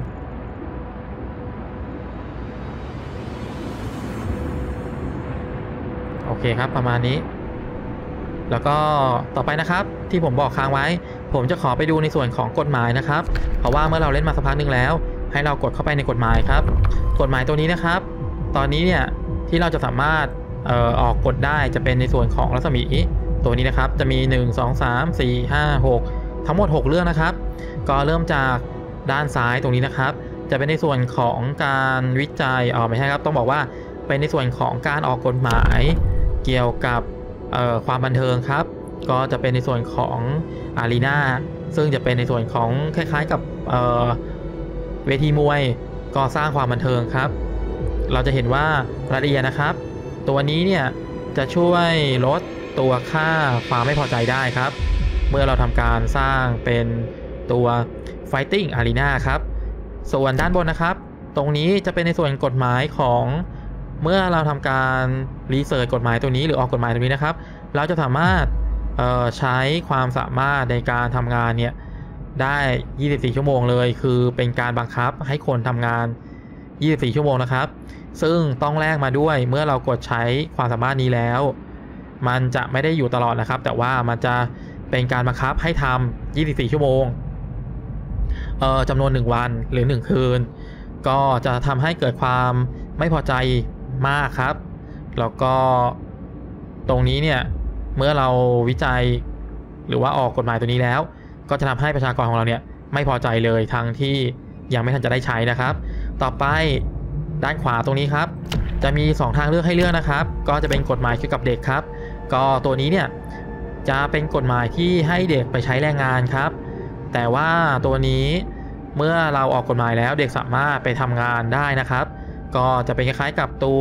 โอเคครับประมาณนี้แล้วก็ต่อไปนะครับที่ผมบอกค้างไว้ผมจะขอไปดูในส่วนของกฎหมายนะครับเพราะว่าเมื่อเราเล่นมาสักพักหนึ่งแล้วให้เรากดเข้าไปในกฎหมายครับกฎหมายตัวนี้นะครับตอนนี้เนี่ยที่เราจะสามารถเอ่อออกกฎได้จะเป็นในส่วนของรัศมีตัวนี้นะครับจะมีหนึ่ง สอง สาม สี่ ห้า หกทั้งหมดหกเรื่องนะครับก็เริ่มจากด้านซ้ายตรงนี้นะครับจะเป็นในส่วนของการวิจัยอ๋อไม่ใช่ครับต้องบอกว่าเป็นในส่วนของการออกกฎหมายเกี่ยวกับความบันเทิงครับก็จะเป็นในส่วนของอารีนาซึ่งจะเป็นในส่วนของคล้ายๆกับเเวทีมวยก็สร้างความบันเทิงครับเราจะเห็นว่ารายละเอียดนะครับตัวนี้เนี่ยจะช่วยลดตัวค่าความไม่พอใจได้ครับเมื่อเราทำการสร้างเป็นตัว Fighting Arena ครับส่วนด้านบนนะครับตรงนี้จะเป็นในส่วนกฎหมายของเมื่อเราทำการรีเสิร์ชกฎหมายตัวนี้หรือออกกฎหมายตัวนี้นะครับเราจะสามารถใช้ความสามารถในการทำงานเนี่ยได้ยี่สิบสี่ชั่วโมงเลยคือเป็นการบังคับให้คนทำงานยี่สิบสี่ชั่วโมงนะครับซึ่งต้องแลกมาด้วยเมื่อเรากดใช้ความสามารถนี้แล้วมันจะไม่ได้อยู่ตลอดนะครับแต่ว่ามันจะเป็นการบังคับให้ทำยี่สิบสี่ชั่วโมงเอ่อจำนวนหนึ่งวันหรือหนึ่งคืนก็จะทำให้เกิดความไม่พอใจมากครับแล้วก็ตรงนี้เนี่ยเมื่อเราวิจัยหรือว่าออกกฎหมายตัวนี้แล้วก็จะทำให้ประชากรของเราเนี่ยไม่พอใจเลยทั้งที่ยังไม่ทันจะได้ใช้นะครับต่อไปด้านขวาตรงนี้ครับจะมีสองทางเลือกให้เลือกนะครับก็จะเป็นกฎหมายเกี่ยวกับเด็กครับก็ตัวนี้เนี่ยจะเป็นกฎหมายที่ให้เด็กไปใช้แรงงานครับแต่ว่าตัวนี้เมื่อเราออกกฎหมายแล้วเด็กสามารถไปทำงานได้นะครับก็จะเป็นคล้ายๆกับตัว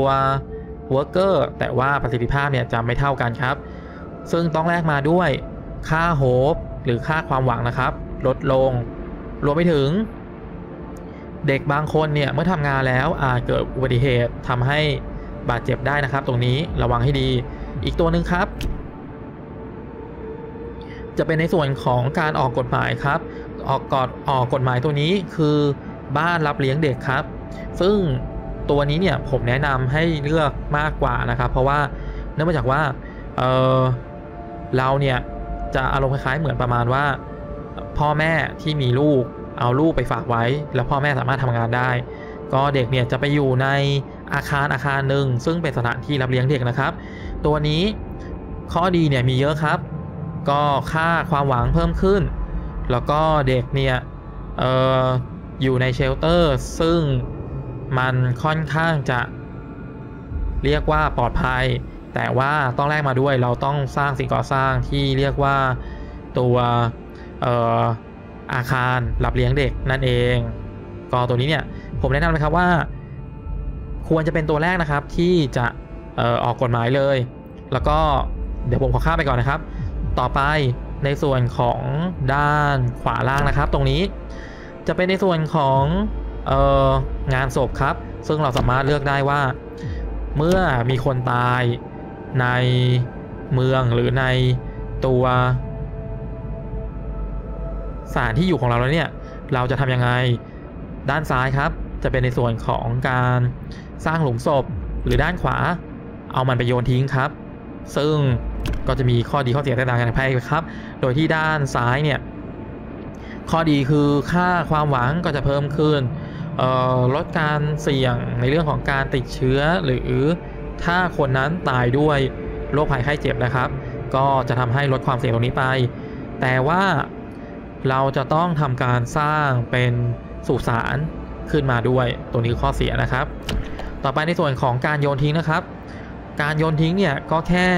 worker แต่ว่าประสิทธิภาพเนี่ยจะไม่เท่ากันครับซึ่งต้องแลกมาด้วยค่าโฮปหรือค่าความหวังนะครับลดลงรวมไปถึงเด็กบางคนเนี่ยเมื่อทำงานแล้วอาจเกิดอุบัติเหตุทำให้บาดเจ็บได้นะครับตรงนี้ระวังให้ดีอีกตัวหนึ่งครับจะเป็นในส่วนของการออกกฎหมายครับออกกฎออกกฎหมายตัวนี้คือบ้านรับเลี้ยงเด็กครับซึ่งตัวนี้เนี่ยผมแนะนำให้เลือกมากกว่านะครับเพราะว่าเนื่องมาจากว่าเออเราเนี่ยจะอารมณ์คล้ายๆเหมือนประมาณว่าพ่อแม่ที่มีลูกเอาลูกไปฝากไว้แล้วพ่อแม่สามารถทำงานได้ก็เด็กเนี่ยจะไปอยู่ในอาคารอาคารหนึ่งซึ่งเป็นสถานที่รับเลี้ยงเด็กนะครับตัวนี้ข้อดีเนี่ยมีเยอะครับก็ค่าความหวังเพิ่มขึ้นแล้วก็เด็กเนี่ยเอออยู่ในเชลเตอร์ซึ่งมันค่อนข้างจะเรียกว่าปลอดภัยแต่ว่าต้องแลกมาด้วยเราต้องสร้างสิ่งก่อสร้างที่เรียกว่าตัวเอ่ออาคารรับเลี้ยงเด็กนั่นเองก็ตัวนี้เนี่ยผมแนะนำนะครับว่าควรจะเป็นตัวแรกนะครับที่จะเอ่อออกกฎหมายเลยแล้วก็เดี๋ยวผมขอข้ามไปก่อนนะครับต่อไปในส่วนของด้านขวาล่างนะครับตรงนี้จะเป็นในส่วนของเอ่องานศพครับซึ่งเราสามารถเลือกได้ว่าเมื่อมีคนตายในเมืองหรือในตัวสถานที่อยู่ของเราแล้วเนี่ยเราจะทำยังไงด้านซ้ายครับจะเป็นในส่วนของการสร้างหลุมศพหรือด้านขวาเอามันไปโยนทิ้งครับซึ่งก็จะมีข้อดีข้อเสียแตกต่างกันไปครับโดยที่ด้านซ้ายเนี่ยข้อดีคือค่าความหวังก็จะเพิ่มขึ้นลดการเสี่ยงในเรื่องของการติดเชื้อหรือถ้าคนนั้นตายด้วยโรคภัยไข้เจ็บนะครับก็จะทำให้ลดความเสี่ยงตรงนี้ไปแต่ว่าเราจะต้องทำการสร้างเป็นสุสานขึ้นมาด้วยตัวนี้ข้อเสียนะครับต่อไปในส่วนของการโยนทิ้งนะครับการโยนทิ้งเนี่ยก็แค่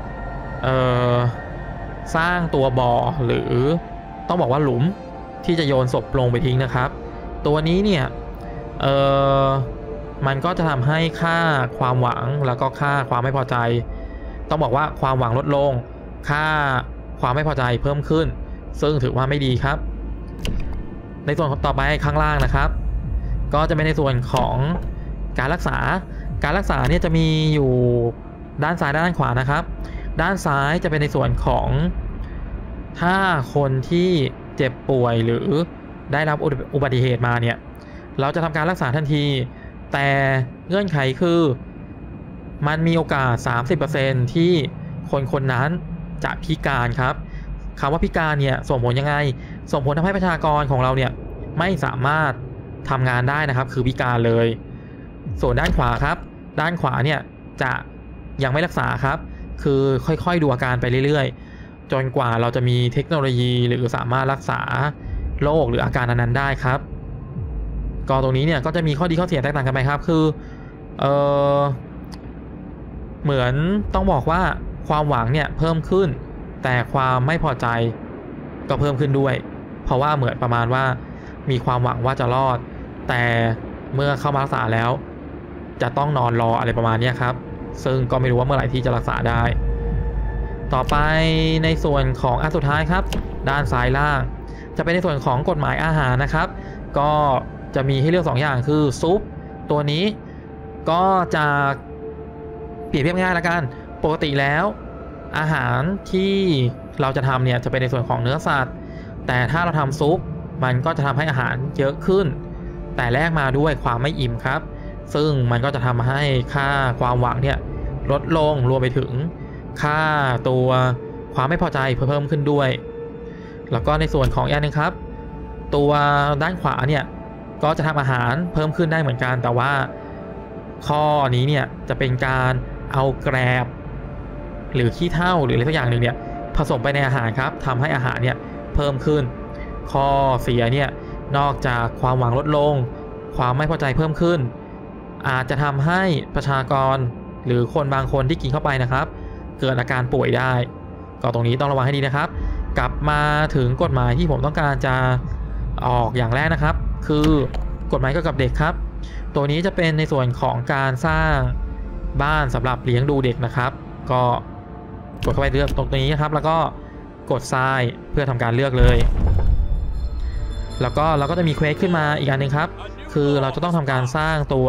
สร้างตัวบ่อหรือต้องบอกว่าหลุมที่จะโยนศพลงไปทิ้งนะครับตัวนี้เนี่ยเออมันก็จะทำให้ค่าความหวังแล้วก็ค่าความไม่พอใจต้องบอกว่าความหวังลดลงค่าความไม่พอใจเพิ่มขึ้นซึ่งถือว่าไม่ดีครับในส่วนต่อไปข้างล่างนะครับก็จะเป็นในส่วนของการรักษาการรักษาเนี่ยจะมีอยู่ด้านซ้ายด้านขวานะครับด้านซ้ายจะเป็นในส่วนของถ้าคนที่เจ็บป่วยหรือได้รับอุบัติเหตุมาเนี่ยเราจะทำการรักษาทันทีแต่เงื่อนไขคือมันมีโอกาส สามสิบเปอร์เซ็นต์ ที่คนคนนั้นจะพิการครับคำว่าพิการเนี่ยส่งผลยังไงส่งผลทำให้ประชากรของเราเนี่ยไม่สามารถทำงานได้นะครับคือพิการเลยส่วนด้านขวาครับด้านขวาเนี่ยจะยังไม่รักษาครับคือค่อยๆดูอาการไปเรื่อยๆจนกว่าเราจะมีเทคโนโลยีหรือสามารถรักษาโรคหรืออาการนั้นๆได้ครับก็ตรงนี้เนี่ยก็จะมีข้อดีข้อเสียแตกต่างกันไปครับคือเออเหมือนต้องบอกว่าความหวังเนี่ยเพิ่มขึ้นแต่ความไม่พอใจก็เพิ่มขึ้นด้วยเพราะว่าเหมือนประมาณว่ามีความหวังว่าจะรอดแต่เมื่อเข้ามารักษาแล้วจะต้องนอนรออะไรประมาณนี้ครับซึ่งก็ไม่รู้ว่าเมื่อไหร่ที่จะรักษาได้ต่อไปในส่วนของอันสุดท้ายครับด้านซ้ายล่างจะเป็นในส่วนของกฎหมายอาหารนะครับก็จะมีให้เลือกสองอย่างคือซุปตัวนี้ก็จะเปรียบเทียบง่ายๆละกันปกติแล้วอาหารที่เราจะทำเนี่ยจะเป็นในส่วนของเนื้อสัตว์แต่ถ้าเราทำซุปมันก็จะทำให้อาหารเยอะขึ้นแต่แลกมาด้วยความไม่อิ่มครับซึ่งมันก็จะทำให้ค่าความหวังเนี่ยลดลงรวมไปถึงค่าตัวความไม่พอใจเพิ่มขึ้นด้วยแล้วก็ในส่วนของอย่างนึงครับตัวด้านขวาเนี่ยก็จะทำอาหารเพิ่มขึ้นได้เหมือนกันแต่ว่าข้อนี้เนี่ยจะเป็นการเอาแกลบหรือขี้เถ้าหรืออะไรสักอย่างหนึ่งเนี่ยผสมไปในอาหารครับทำให้อาหารเนี่ยเพิ่มขึ้นข้อเสียเนี่ยนอกจากความหวังลดลงความไม่พอใจเพิ่มขึ้นอาจจะทำให้ประชากรหรือคนบางคนที่กินเข้าไปนะครับเกิดอาการป่วยได้ก็ตรงนี้ต้องระวังให้ดีนะครับกลับมาถึงกฎหมายที่ผมต้องการจะออกอย่างแรกนะครับคือกฎหมายเกี่ยวกับเด็กครับตัวนี้จะเป็นในส่วนของการสร้างบ้านสำหรับเลี้ยงดูเด็กนะครับก็กดเข้าไปเลือกตรงนี้นะครับแล้วก็กดทรายเพื่อทำการเลือกเลยแล้วก็เราก็จะมีเควสขึ้นมาอีกอันหนึ่งครับคือเราจะต้องทำการสร้างตัว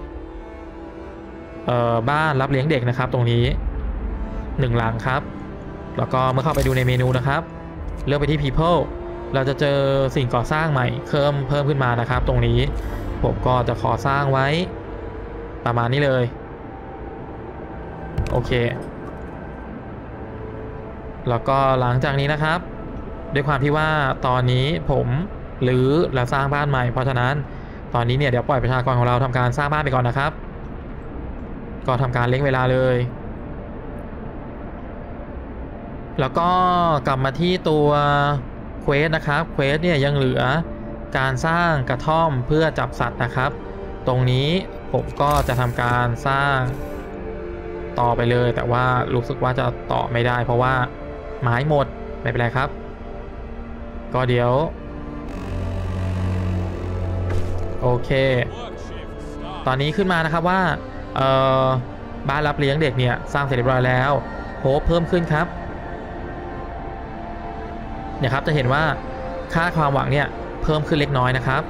บ้านรับเลี้ยงเด็กนะครับตรงนี้หนึ่งหลังครับแล้วก็เมื่อเข้าไปดูในเมนูนะครับเลือกไปที่ people เราจะเจอสิ่งก่อสร้างใหม่เพิ่มเพิ่มขึ้นมานะครับตรงนี้ผมก็จะขอสร้างไว้ประมาณนี้เลยโอเคแล้วก็หลังจากนี้นะครับด้วยความที่ว่าตอนนี้ผมหรือเราสร้างบ้านใหม่เพราะฉะนั้นตอนนี้เนี่ยเดี๋ยวปล่อยประชากรของเราทำการสร้างบ้านไปก่อนนะครับก็ทำการเล็งเวลาเลยแล้วก็กลับมาที่ตัวเควสนะครับเควสเนี่ยยังเหลือการสร้างกระท่อมเพื่อจับสัตว์นะครับตรงนี้ผมก็จะทำการสร้างต่อไปเลยแต่ว่ารู้สึกว่าจะต่อไม่ได้เพราะว่าไม้หมดไม่เป็นไรครับก็เดี๋ยวโอเคตอนนี้ขึ้นมานะครับว่าเอ่อบ้านรับเลี้ยงเด็กเนี่ยสร้างเสร็จเรียบร้อยแล้วโฮปเพิ่มขึ้นครับเนี่ยครับจะเห็นว่าค่าความหวังเนี่ยเพิ่มขึ้นเล็กน้อยนะครับ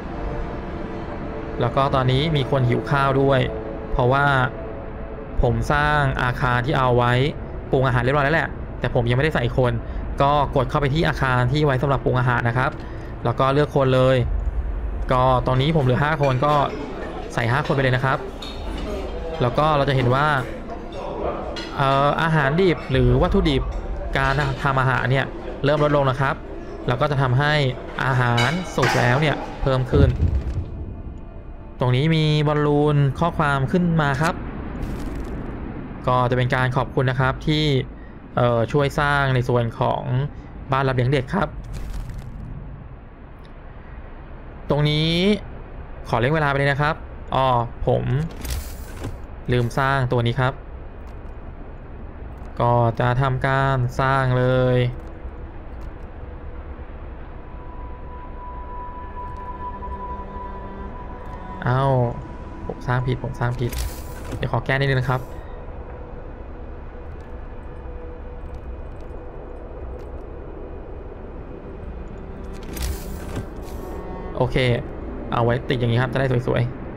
แล้วก็ตอนนี้มีคนหิวข้าวด้วยเพราะว่าผมสร้างอาคารที่เอาไว้ปรุงอาหารเรียบร้อยแล้วแหละแต่ผมยังไม่ได้ใส่คนก็กดเข้าไปที่อาคารที่ไว้สำหรับปรุงอาหารนะครับแล้วก็เลือกคนเลยก็ตอนนี้ผมเหลือห้าคนก็ใส่ห้าคนไปเลยนะครับแล้วก็เราจะเห็นว่าเอ่ออาหารดิบหรือวัตถุดิบการทำอาหารเนี่ยเริ่มลดลงนะครับแล้วก็จะทำให้อาหารสุกแล้วเนี่ยเพิ่มขึ้นตรงนี้มีบอลลูนข้อความขึ้นมาครับก็จะเป็นการขอบคุณนะครับที่ช่วยสร้างในส่วนของบ้านรับเลี้ยงเด็กครับตรงนี้ขอเล่นเวลาไปเลยนะครับอ๋อผมลืมสร้างตัวนี้ครับก็จะทำการสร้างเลยเอ้าผมสร้างผิดผมสร้างผิดเดี๋ยวขอแก้นิดนึงนะครับโอเคเอาไว้ติดอย่างนี้ครับจะได้สวย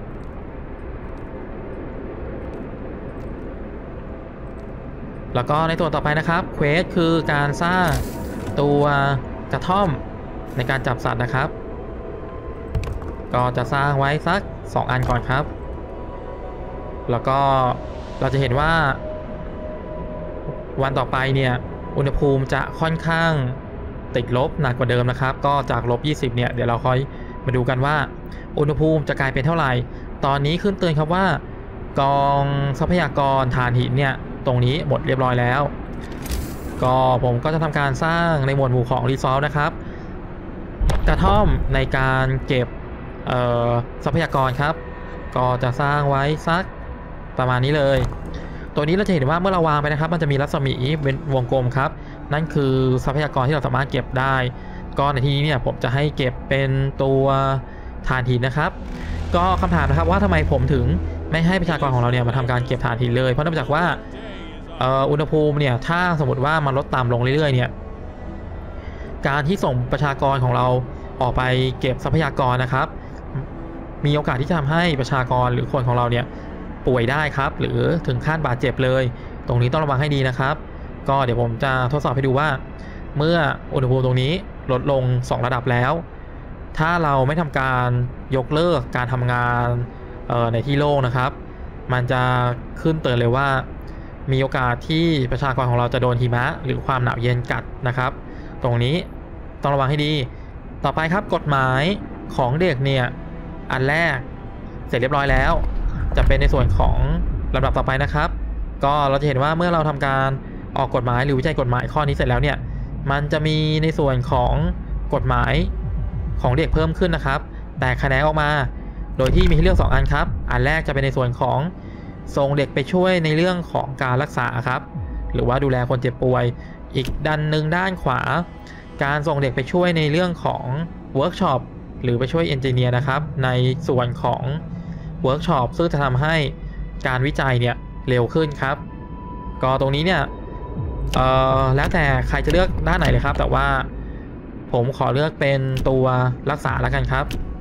ๆแล้วก็ในตัวต่อไปนะครับเควสคือการสร้างตัวกระท่อมในการจับสัตว์นะครับก็จะสร้างไว้สักสองอันก่อนครับแล้วก็เราจะเห็นว่าวันต่อไปเนี่ยอุณหภูมิจะค่อนข้างติดลบหนักกว่าเดิมนะครับก็จากลบยี่สิบเนี่ยเดี๋ยวเราค่อยมาดูกันว่าอุณหภูมิจะกลายเป็นเท่าไหร่ตอนนี้ขึ้นเตือนครับว่ากองทรัพยากรถ่านหินเนี่ยตรงนี้หมดเรียบร้อยแล้วก็ผมก็จะทำการสร้างในหมวดหมู่ของรีซอสนะครับกระท่อมในการเก็บทรัพยากรครับก็จะสร้างไว้สักประมาณนี้เลยตัวนี้เราจะเห็นว่าเมื่อเราวางไปนะครับมันจะมีรัศมีเป็นวงกลมครับนั่นคือทรัพยากรที่เราสามารถเก็บได้ก็ในที่นี้เนี่ยผมจะให้เก็บเป็นตัวถ่านหินนะครับก็คำถามนะครับว่าทำไมผมถึงไม่ให้ประชากรของเราเนี่ยมาทำการเก็บถ่านหินเลยเพราะเนื่องจากว่าอุณหภูมิเนี่ยถ้าสมมติว่ามันลดต่ำลงเรื่อยๆเนี่ยการที่ส่งประชากรของเราออกไปเก็บทรัพยากรนะครับมีโอกาสที่จะทำให้ประชากรหรือคนของเราเนี่ยป่วยได้ครับหรือถึงขั้นบาดเจ็บเลยตรงนี้ต้องระวังให้ดีนะครับก็เดี๋ยวผมจะทดสอบให้ดูว่าเมื่ออุณหภูมิตรงนี้ลดลงสองระดับแล้วถ้าเราไม่ทำการยกเลิกการทำงานในที่โล่งนะครับมันจะขึ้นเตือนเลยว่ามีโอกาสที่ประชากรของเราจะโดนหิมะหรือความหนาวเย็นกัดนะครับตรงนี้ต้องระวังให้ดีต่อไปครับกฎหมายของเด็กเนี่ยอันแรกเสร็จเรียบร้อยแล้วจะเป็นในส่วนของลำดับต่อไปนะครับก็เราจะเห็นว่าเมื่อเราทำการออกกฎหมายหรือวิจัยกฎหมายข้อนี้เสร็จแล้วเนี่ยมันจะมีในส่วนของกฎหมายของเด็กเพิ่มขึ้นนะครับแต่คะแนนออกมาโดยที่มีให้เลือกสองอันครับอันแรกจะเป็นในส่วนของส่งเด็กไปช่วยในเรื่องของการรักษาครับหรือว่าดูแลคนเจ็บป่วยอีกด้านหนึ่งด้านขวาการส่งเด็กไปช่วยในเรื่องของเวิร์กช็อปหรือไปช่วยเอนจิเนียร์นะครับในส่วนของเวิร์กช็อปซึ่งจะทำให้การวิจัยเนี่ยเร็วขึ้นครับก็ตรงนี้เนี่ยเอ่อแล้วแต่ใครจะเลือกด้านไหนเลยครับแต่ว่าผมขอเลือกเป็นตัวรักษาแล้วกันครับ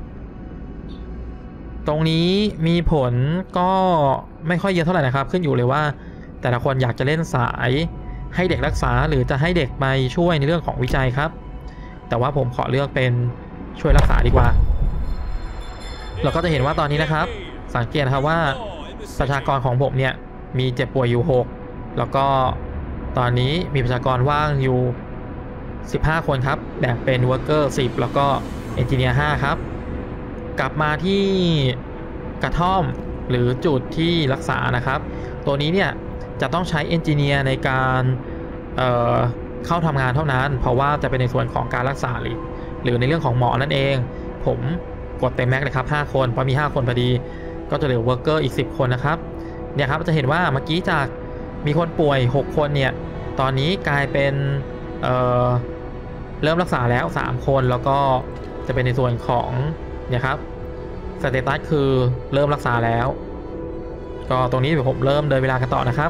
ตรงนี้มีผลก็ไม่ค่อยเยอะเท่าไหร่นะครับขึ้นอยู่เลยว่าแต่ละคนอยากจะเล่นสายให้เด็กรักษาหรือจะให้เด็กไปช่วยในเรื่องของวิจัยครับแต่ว่าผมขอเลือกเป็นช่วยรักษาดีกว่าเราก็จะเห็นว่าตอนนี้นะครับสังเกตนะครับว่าประชากรของผมเนี่ยมีเจ็บป่วยอยู่หกแล้วก็ตอนนี้มีประชากรว่างอยู่สิบห้าคนครับแบ่งเป็นเวิร์กเกอร์สิบแล้วก็เอนจิเนียร์ห้าครับกลับมาที่กระท่อมหรือจุดที่รักษานะครับตัวนี้เนี่ยจะต้องใช้เอนจิเนียร์ในการเอ่อเข้าทำงานเท่านั้นเพราะว่าจะเป็นในส่วนของการรักษาหรือหรือในเรื่องของหมอนั่นเองผมกดเต็มแม็กเลยครับห้าคนเพราะมีห้าคนพอดีก็จะเหลือเวิร์กเกอร์อีกสิบคนนะครับเนี่ยครับจะเห็นว่าเมื่อกี้จากมีคนป่วยหกคนเนี่ยตอนนี้กลายเป็นเอ่อเริ่มรักษาแล้วสามคนแล้วก็จะเป็นในส่วนของเนี่ยครับสเตตัสคือเริ่มรักษาแล้วก็ตรงนี้เดี๋ยวผมเริ่มเดินเวลากันต่อนะครับ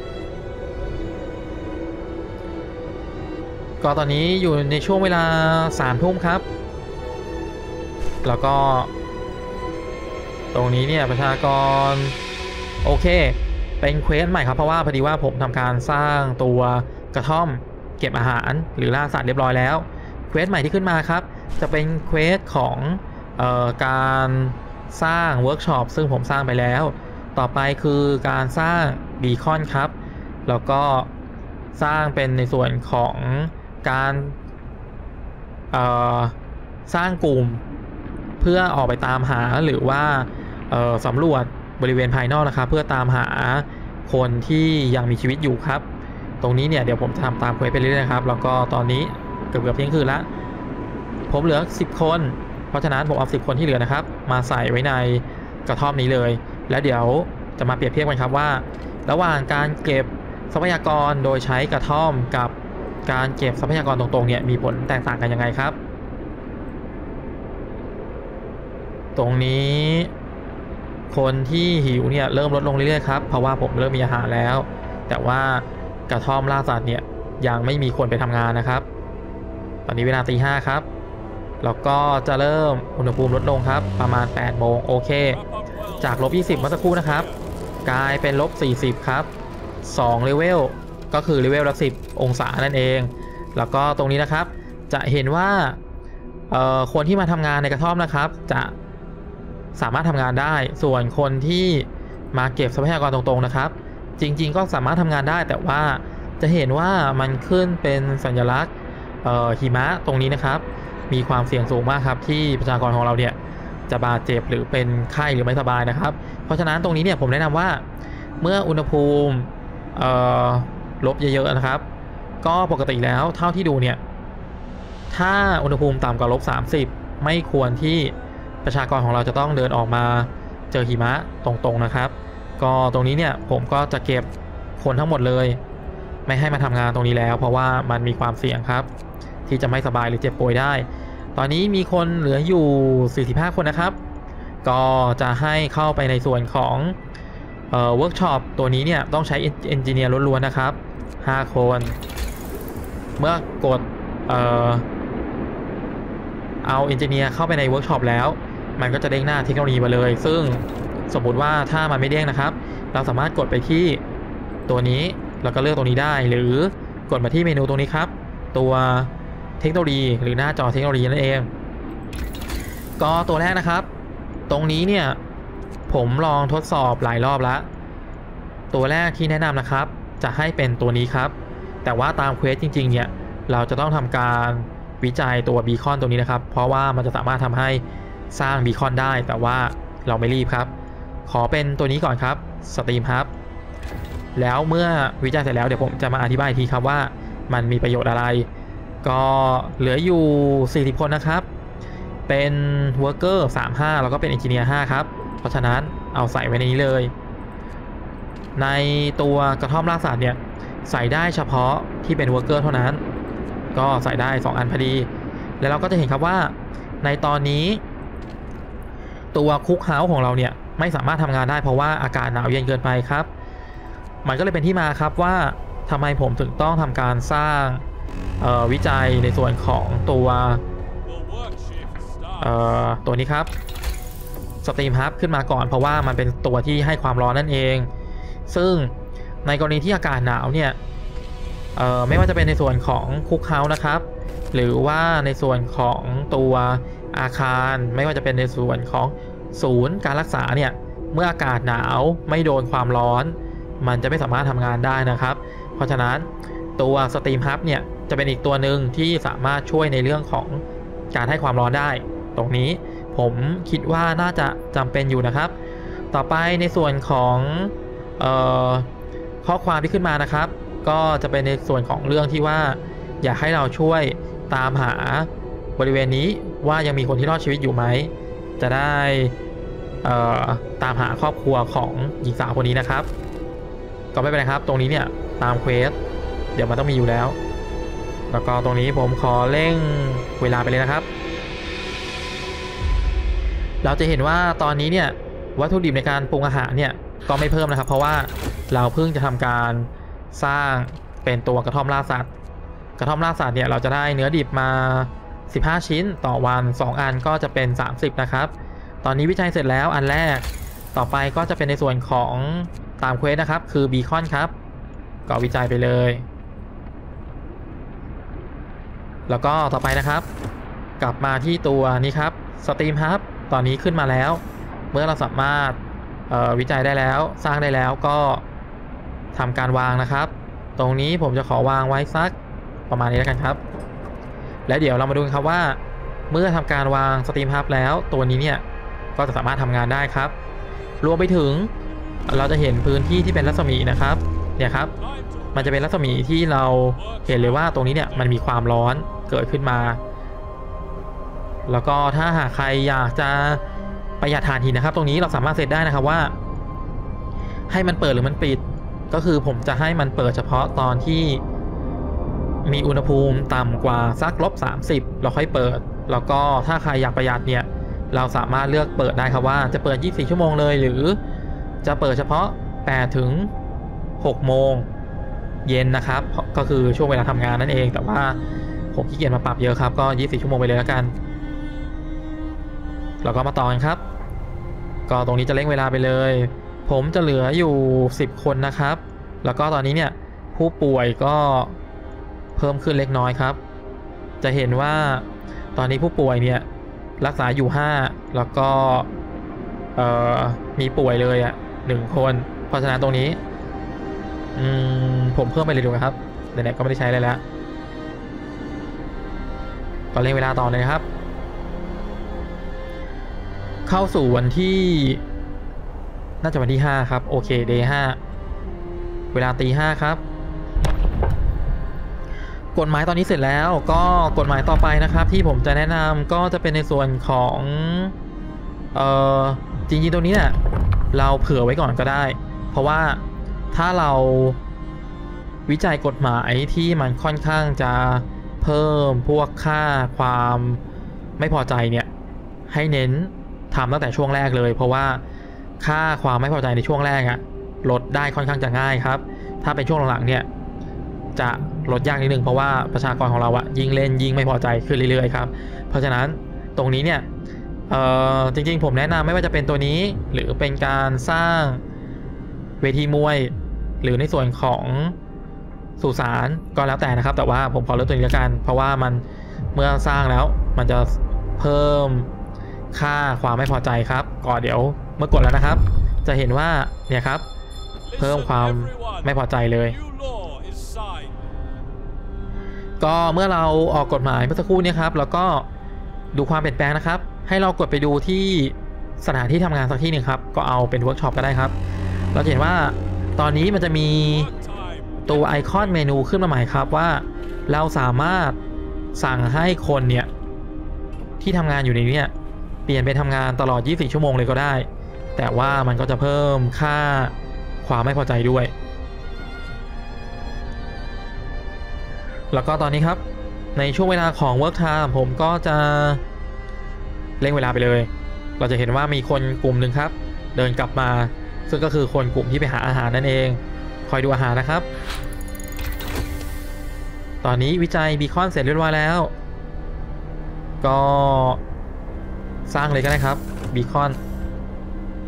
ก็ตอนนี้อยู่ในช่วงเวลาสามทุ่มครับแล้วก็ตรงนี้เนี่ยประชากรโอเคเป็นเควสใหม่ครับเพราะว่าพอดีว่าผมทำการสร้างตัวกระท่อมเก็บอาหารหรือล่าสัตว์เรียบร้อยแล้วเควสใหม่ที่ขึ้นมาครับจะเป็นเควสของเอ่อการสร้างเวิร์กช็อปซึ่งผมสร้างไปแล้วต่อไปคือการสร้างบีคอนครับแล้วก็สร้างเป็นในส่วนของการเอ่อสร้างกลุ่มเพื่อออกไปตามหาหรือว่าสำรวจบริเวณภายนอกนะครับเพื่อตามหาคนที่ยังมีชีวิตอยู่ครับตรงนี้เนี่ยเดี๋ยวผมจะทำตามเควสไปเรื่อยๆนะครับแล้วก็ตอนนี้เกือบเกือบเที่ยงคืนละผมเหลือสิบคนเพราะฉะนั้นผมเอาสิบคนที่เหลือนะครับมาใส่ไว้ในกระท่อมนี้เลยแล้วเดี๋ยวจะมาเปรียบเทียบกันครับว่าระหว่างการเก็บทรัพยากรโดยใช้กระท่อมกับการเก็บทรัพยากรตรงๆเนี่ยมีผลแตกต่างกันยังไงครับตรงนี้คนที่หิวเนี่ยเริ่มลดลงเรื่อยๆครับเพราะว่าผมเริ่มมีอาหารแล้วแต่ว่ากระท่อมล่าสัตว์เนี่ยยังไม่มีคนไปทำงานนะครับตอนนี้เวลาตีห้าครับแล้วก็จะเริ่มอุณหภูมิลดลงครับประมาณแปดโมงโอเคจากลบยี่สิบเมื่อสักครู่นะครับกลายเป็นลบสี่สิบครับสองเลเวลก็คือเลเวลละสิบองศานั่นเองแล้วก็ตรงนี้นะครับจะเห็นว่าเอ่อคนที่มาทำงานในกระท่อมนะครับจะสามารถทำงานได้ส่วนคนที่มาเก็บทรัพยากรตรงๆนะครับจริงๆก็สามารถทำงานได้แต่ว่าจะเห็นว่ามันขึ้นเป็นสัญลักษณ์หิมะตรงนี้นะครับมีความเสี่ยงสูงมากครับที่ประชากรของเราเนี่ยจะบาดเจ็บหรือเป็นไข้หรือไม่สบายนะครับเพราะฉะนั้นตรงนี้เนี่ยผมแนะนำว่าเมื่ออุณหภูมิลบเยอะๆนะครับก็ปกติแล้วเท่าที่ดูเนี่ยถ้าอุณหภูมิต่ำกว่าลบสามสิบไม่ควรที่ประชากรของเราจะต้องเดินออกมาเจอหิมะตรงๆนะครับก็ตรงนี้เนี่ยผมก็จะเก็บคนทั้งหมดเลยไม่ให้มาทำงานตรงนี้แล้วเพราะว่ามันมีความเสี่ยงครับที่จะไม่สบายหรือเจ็บป่วยได้ตอนนี้มีคนเหลืออยู่สี่สิบห้าคนนะครับก็จะให้เข้าไปในส่วนของเอ่อเวิร์กช็อปตัวนี้เนี่ยต้องใช้เอนจิเนียร์ล้วนๆนะครับห้าคนเมื่อกดเอ่อเอาเอนจิเนียร์เข้าไปในเวิร์กช็อปแล้วมันก็จะเด้งหน้าเทคโนโลยีมาเลยซึ่งสมมุติว่าถ้ามันไม่เด้งนะครับเราสามารถกดไปที่ตัวนี้แล้วก็เลือกตรงนี้ได้หรือกดมาที่เมนูตรงนี้ครับตัวเทคโนโลยีหรือหน้าจอเทคโนโลยีนั่นเองก็ตัวแรกนะครับตรงนี้เนี่ยผมลองทดสอบหลายรอบแล้วตัวแรกที่แนะนำนะครับจะให้เป็นตัวนี้ครับแต่ว่าตามเควสจริงๆเนี่ยเราจะต้องทำการวิจัยตัวบีคอนตัวนี้นะครับเพราะว่ามันจะสามารถทำให้สร้างบีคอนได้แต่ว่าเราไม่รีบครับขอเป็นตัวนี้ก่อนครับสตรีมครับแล้วเมื่อวิจัยเสร็จแล้วเดี๋ยวผมจะมาอธิบายทีครับว่ามันมีประโยชน์อะไรก็เหลืออยู่สี่สิบคนนะครับเป็นเวิร์กเกอร์สามสิบห้าแล้วก็เป็นเอนจิเนียร์ห้าครับเพราะฉะนั้นเอาใส่ไว้ในนี้เลยในตัวกระท่อมล่าสัตว์เนี่ยใส่ได้เฉพาะที่เป็นเวิร์กเกอร์เท่านั้นก็ใส่ได้สองอันพอดีแล้วเราก็จะเห็นครับว่าในตอนนี้ตัวคุกเฮาส์ของเราเนี่ยไม่สามารถทำงานได้เพราะว่าอากาศหนาวเย็นเกินไปครับมันก็เลยเป็นที่มาครับว่าทำไมผมถึงต้องทำการสร้างวิจัยในส่วนของตัวตัวนี้ครับสตรีมฮับขึ้นมาก่อนเพราะว่ามันเป็นตัวที่ให้ความร้อนนั่นเองซึ่งในกรณีที่อากาศหนาวเนี่ยเอ่อไม่ว่าจะเป็นในส่วนของคุกเฮาส์นะครับหรือว่าในส่วนของตัวอาคารไม่ว่าจะเป็นในส่วนของศูนย์การรักษาเนี่ยเมื่ออากาศหนาวไม่โดนความร้อนมันจะไม่สามารถทำงานได้นะครับเพราะฉะนั้นตัวสตรีมฮับเนี่ยจะเป็นอีกตัวหนึ่งที่สามารถช่วยในเรื่องของการให้ความร้อนได้ตรงนี้ผมคิดว่าน่าจะจำเป็นอยู่นะครับต่อไปในส่วนของเอ่อข้อความที่ขึ้นมานะครับก็จะเป็นในส่วนของเรื่องที่ว่าอยากให้เราช่วยตามหาบริเวณนี้ว่ายังมีคนที่รอดชีวิตอยู่ไหมจะได้เอ่อตามหาครอบครัวของหญิงสาวคนนี้นะครับก็ไม่เป็นไรครับตรงนี้เนี่ยตามเควสเดี๋ยวมันต้องมีอยู่แล้วแล้วก็ตรงนี้ผมขอเร่งเวลาไปเลยนะครับเราจะเห็นว่าตอนนี้เนี่ยวัตถุดิบในการปรุงอาหารเนี่ยก็ไม่เพิ่มนะครับเพราะว่าเราเพิ่งจะทำการสร้างเป็นตัวกระท่อมล่าสัตว์กระท่อมล่าสัตว์เนี่ยเราจะได้เนื้อดิบมาสิบห้าชิ้นต่อวันสองอันก็จะเป็นสามสิบนะครับตอนนี้วิจัยเสร็จแล้วอันแรกต่อไปก็จะเป็นในส่วนของตามเควสนะครับคือบีคอนครับก็วิจัยไปเลยแล้วก็ต่อไปนะครับกลับมาที่ตัวนี้ครับสตรีมฮับตอนนี้ขึ้นมาแล้วเมื่อเราสามารถวิจัยได้แล้วสร้างได้แล้วก็ทำการวางนะครับตรงนี้ผมจะขอวางไว้สักประมาณนี้แล้วกันครับแล้วเดี๋ยวเรามาดูกันครับว่าเมื่อทำการวางสตรีมฮับแล้วตัวนี้เนี่ยก็จะสามารถทำงานได้ครับรวมไปถึงเราจะเห็นพื้นที่ที่เป็นรัศมีนะครับเนี่ยครับมันจะเป็นรัศมีที่เราเห็นเลยว่าตรงนี้เนี่ยมันมีความร้อนเกิดขึ้นมาแล้วก็ถ้าหากใครอยากจะประหยัดถ่านหินนะครับตรงนี้เราสามารถเซตได้นะครับว่าให้มันเปิดหรือมันปิดก็คือผมจะให้มันเปิดเฉพาะตอนที่มีอุณหภูมิต่ำกว่าสักลบสามสิบเราค่อยเปิดแล้วก็ถ้าใครอยากประหยัดเนี่ยเราสามารถเลือกเปิดได้ครับว่าจะเปิดยี่สิบสี่ชั่วโมงเลยหรือจะเปิดเฉพาะแปดถึงหกโมงเย็นนะครับก็คือช่วงเวลาทำงานนั่นเองแต่ว่าผมขี้เกียจมาปรับเยอะครับก็ยี่สิบสี่ชั่วโมงไปเลยแล้วกันแล้วก็มาต่อกันครับก็ตรงนี้จะเร่งเวลาไปเลยผมจะเหลืออยู่สิบคนนะครับแล้วก็ตอนนี้เนี่ยผู้ป่วยก็เพิ่มขึ้นเล็กน้อยครับจะเห็นว่าตอนนี้ผู้ป่วยเนี่ยรักษาอยู่ห้าแล้วก็มีป่วยเลยอ่ะหนึ่งคนเพราะฉะนั้นตรงนี้อืมผมเพิ่มไปเลยดูครับไหนๆก็ไม่ได้ใช้เลยแล้วก็เร่งเวลาต่อเลยครับเข้าสู่วันที่น่าจะวันที่ห้าครับโอเคเดย์ห้าเวลาตีห้าครับกฎหมายตอนนี้เสร็จแล้วก็กฎหมายต่อไปนะครับที่ผมจะแนะนำก็จะเป็นในส่วนของเอ่อจริงๆตรงนี้เนี่ยเราเผื่อไว้ก่อนก็ได้เพราะว่าถ้าเราวิจัยกฎหมายที่มันค่อนข้างจะเพิ่มพวกค่าความไม่พอใจเนี่ยให้เน้นทำตั้งแต่ช่วงแรกเลยเพราะว่าค่าความไม่พอใจในช่วงแรกอะลดได้ค่อนข้างจะง่ายครับถ้าเป็นช่วงหลังๆเนี่ยจะลดยากนิดนึงเพราะว่าประชากรของเราอะยิ่งเล่นยิ่งไม่พอใจขึ้นเรื่อยๆครับเพราะฉะนั้นตรงนี้เนี่ยเอ่อจริงๆผมแนะนำไม่ว่าจะเป็นตัวนี้หรือเป็นการสร้างเวทีมวยหรือในส่วนของสุสานก็แล้วแต่นะครับแต่ว่าผมขอเลือกตัวนี้แล้วกันเพราะว่ามันเมื่อสร้างแล้วมันจะเพิ่มค่าความไม่พอใจครับก็เดี๋ยวเมื่อกดแล้วนะครับจะเห็นว่าเนี่ยครับเพิ่มความไม่พอใจเลยก็เมื่อเราออกกฎหมายเมื่อสักครู่นี้ครับแล้วก็ดูความเปลี่ยนแปลงนะครับให้เรากดไปดูที่สถานที่ทำงานสักที่หนึ่งครับก็เอาเป็นเวิร์กช็อปก็ได้ครับเราเห็นว่าตอนนี้มันจะมีตัวไอคอนเมนูขึ้นมาใหม่ครับว่าเราสามารถสั่งให้คนเนี่ยที่ทำงานอยู่ในนี้เปลี่ยนเป็นทำงานตลอดยี่สิบสี่ชั่วโมงเลยก็ได้แต่ว่ามันก็จะเพิ่มค่าความไม่พอใจด้วยแล้วก็ตอนนี้ครับในช่วงเวลาของ work time ผมก็จะเร่งเวลาไปเลยเราจะเห็นว่ามีคนกลุ่มหนึ่งครับเดินกลับมาซึ่งก็คือคนกลุ่มที่ไปหาอาหารนั่นเองคอยดูอาหารนะครับตอนนี้วิจัยบีคอนเสร็จเรียบร้อยแล้วก็สร้างเลยก็ได้ครับบีคอน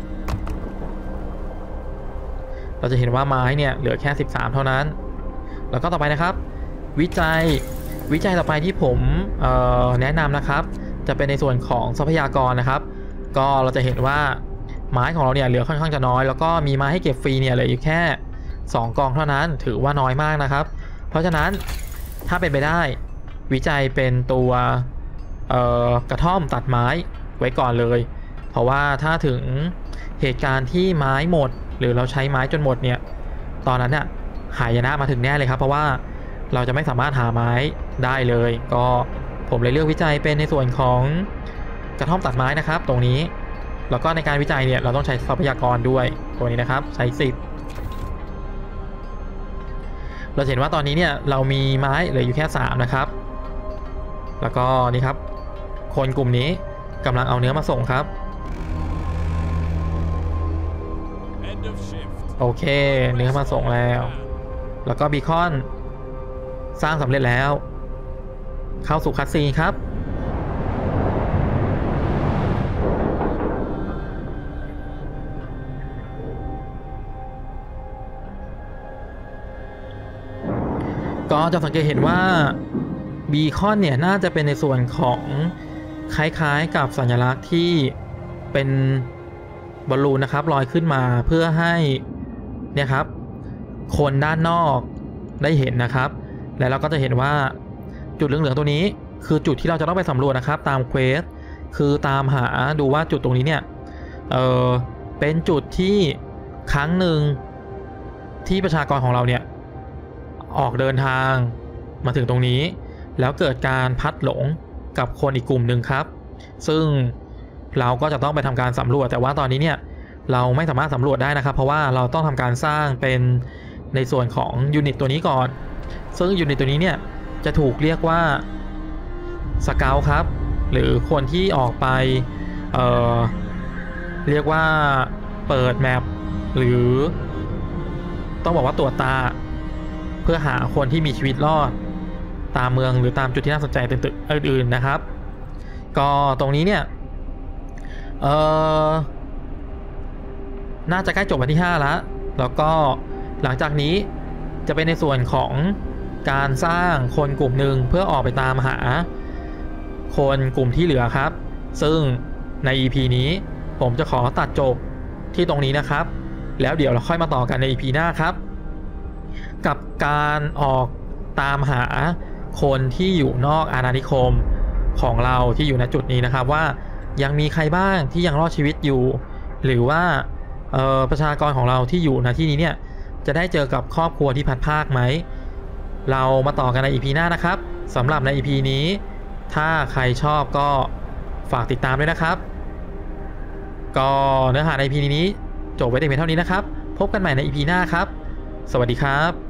เราจะเห็นว่าไม้เนี่ยเหลือแค่สิบสามเท่านั้น เแล้วก็ต่อไปนะครับวิจัยวิจัยต่อไปที่ผมแนะนำนะครับจะเป็นในส่วนของทรัพยากรนะครับก็เราจะเห็นว่าไม้ของเราเนี่ยเหลือค่อนข้างจะน้อยแล้วก็มีไม้ให้เก็บฟรีเนี่ยเหลืออยู่แค่สองกองเท่านั้นถือว่าน้อยมากนะครับเพราะฉะนั้นถ้าเป็นไปได้วิจัยเป็นตัวกระท่อมตัดไม้ไว้ก่อนเลยเพราะว่าถ้าถึงเหตุการณ์ที่ไม้หมดหรือเราใช้ไม้จนหมดเนี่ยตอนนั้นเนี่ยหายนะมาถึงแน่เลยครับเพราะว่าเราจะไม่สามารถหาไม้ได้เลยก็ผมเลยเลือกวิจัยเป็นในส่วนของกระท่อมตัดไม้นะครับตรงนี้แล้วก็ในการวิจัยเนี่ยเราต้องใช้ทรัพยากรด้วยตัวนี้นะครับใช้สิบเราเห็นว่าตอนนี้เนี่ยเรามีไม้เหลืออยู่แค่สามนะครับแล้วก็นี่ครับคนกลุ่มนี้กำลังเอาเนื้อมาส่งครับโอเคเนื้อมาส่งแล้วแล้วก็บีคอนสร้างสำเร็จแล้วเข้าสู่คัสซีนครับก็จะสังเกตเห็นว่าบีคอนเนี่ยน่าจะเป็นในส่วนของคล้ายๆกับสัญลักษณ์ที่เป็นบอลลูนนะครับลอยขึ้นมาเพื่อให้เนี่ยครับคนด้านนอกได้เห็นนะครับแล้วเราก็จะเห็นว่าจุดเหลืองๆตัวนี้คือจุดที่เราจะต้องไปสำรวจนะครับตามเควสคือตามหาดูว่าจุดตรงนี้เนี่ยเออเป็นจุดที่ครั้งหนึ่งที่ประชากรของเราเนี่ยออกเดินทางมาถึงตรงนี้แล้วเกิดการพัดหลงกับคนอีกกลุ่มหนึ่งครับซึ่งเราก็จะต้องไปทำการสำรวจแต่ว่าตอนนี้เนี่ยเราไม่สามารถสำรวจได้นะครับเพราะว่าเราต้องทำการสร้างเป็นในส่วนของยูนิตตัวนี้ก่อนซึ่งยูนิตตัวนี้เนี่ยจะถูกเรียกว่าสเกลครับหรือคนที่ออกไปเอ่อเรียกว่าเปิดแมปหรือต้องบอกว่าตรวจตาเพื่อหาคนที่มีชีวิตรอดตามเมืองหรือตามจุดที่น่าสนใจอื่นๆนะครับก็ตรงนี้เนี่ยเอ่อน่าจะใกล้จบวันที่ห้าแล้วแล้วก็หลังจากนี้จะเป็นในส่วนของการสร้างคนกลุ่มหนึ่งเพื่อออกไปตามหาคนกลุ่มที่เหลือครับซึ่งใน อี พี นี้ผมจะขอตัดจบที่ตรงนี้นะครับแล้วเดี๋ยวเราค่อยมาต่อกันใน อี พี หน้าครับกับการออกตามหาคนที่อยู่นอกอาณานิคมของเราที่อยู่ณจุดนี้นะครับว่ายังมีใครบ้างที่ยังรอดชีวิตอยู่หรือว่าประชากรของเราที่อยู่ณที่นี้เนี่ยจะได้เจอกับครอบครัวที่พัดภาคไหมเรามาต่อกันใน อี พี หน้านะครับสำหรับใน อี พี นี้ถ้าใครชอบก็ฝากติดตามด้วยนะครับก็เนื้อหาใน อี พี นี้จบไว้แต่เพียงเท่านี้นะครับพบกันใหม่ใน อี พี หน้าครับสวัสดีครับ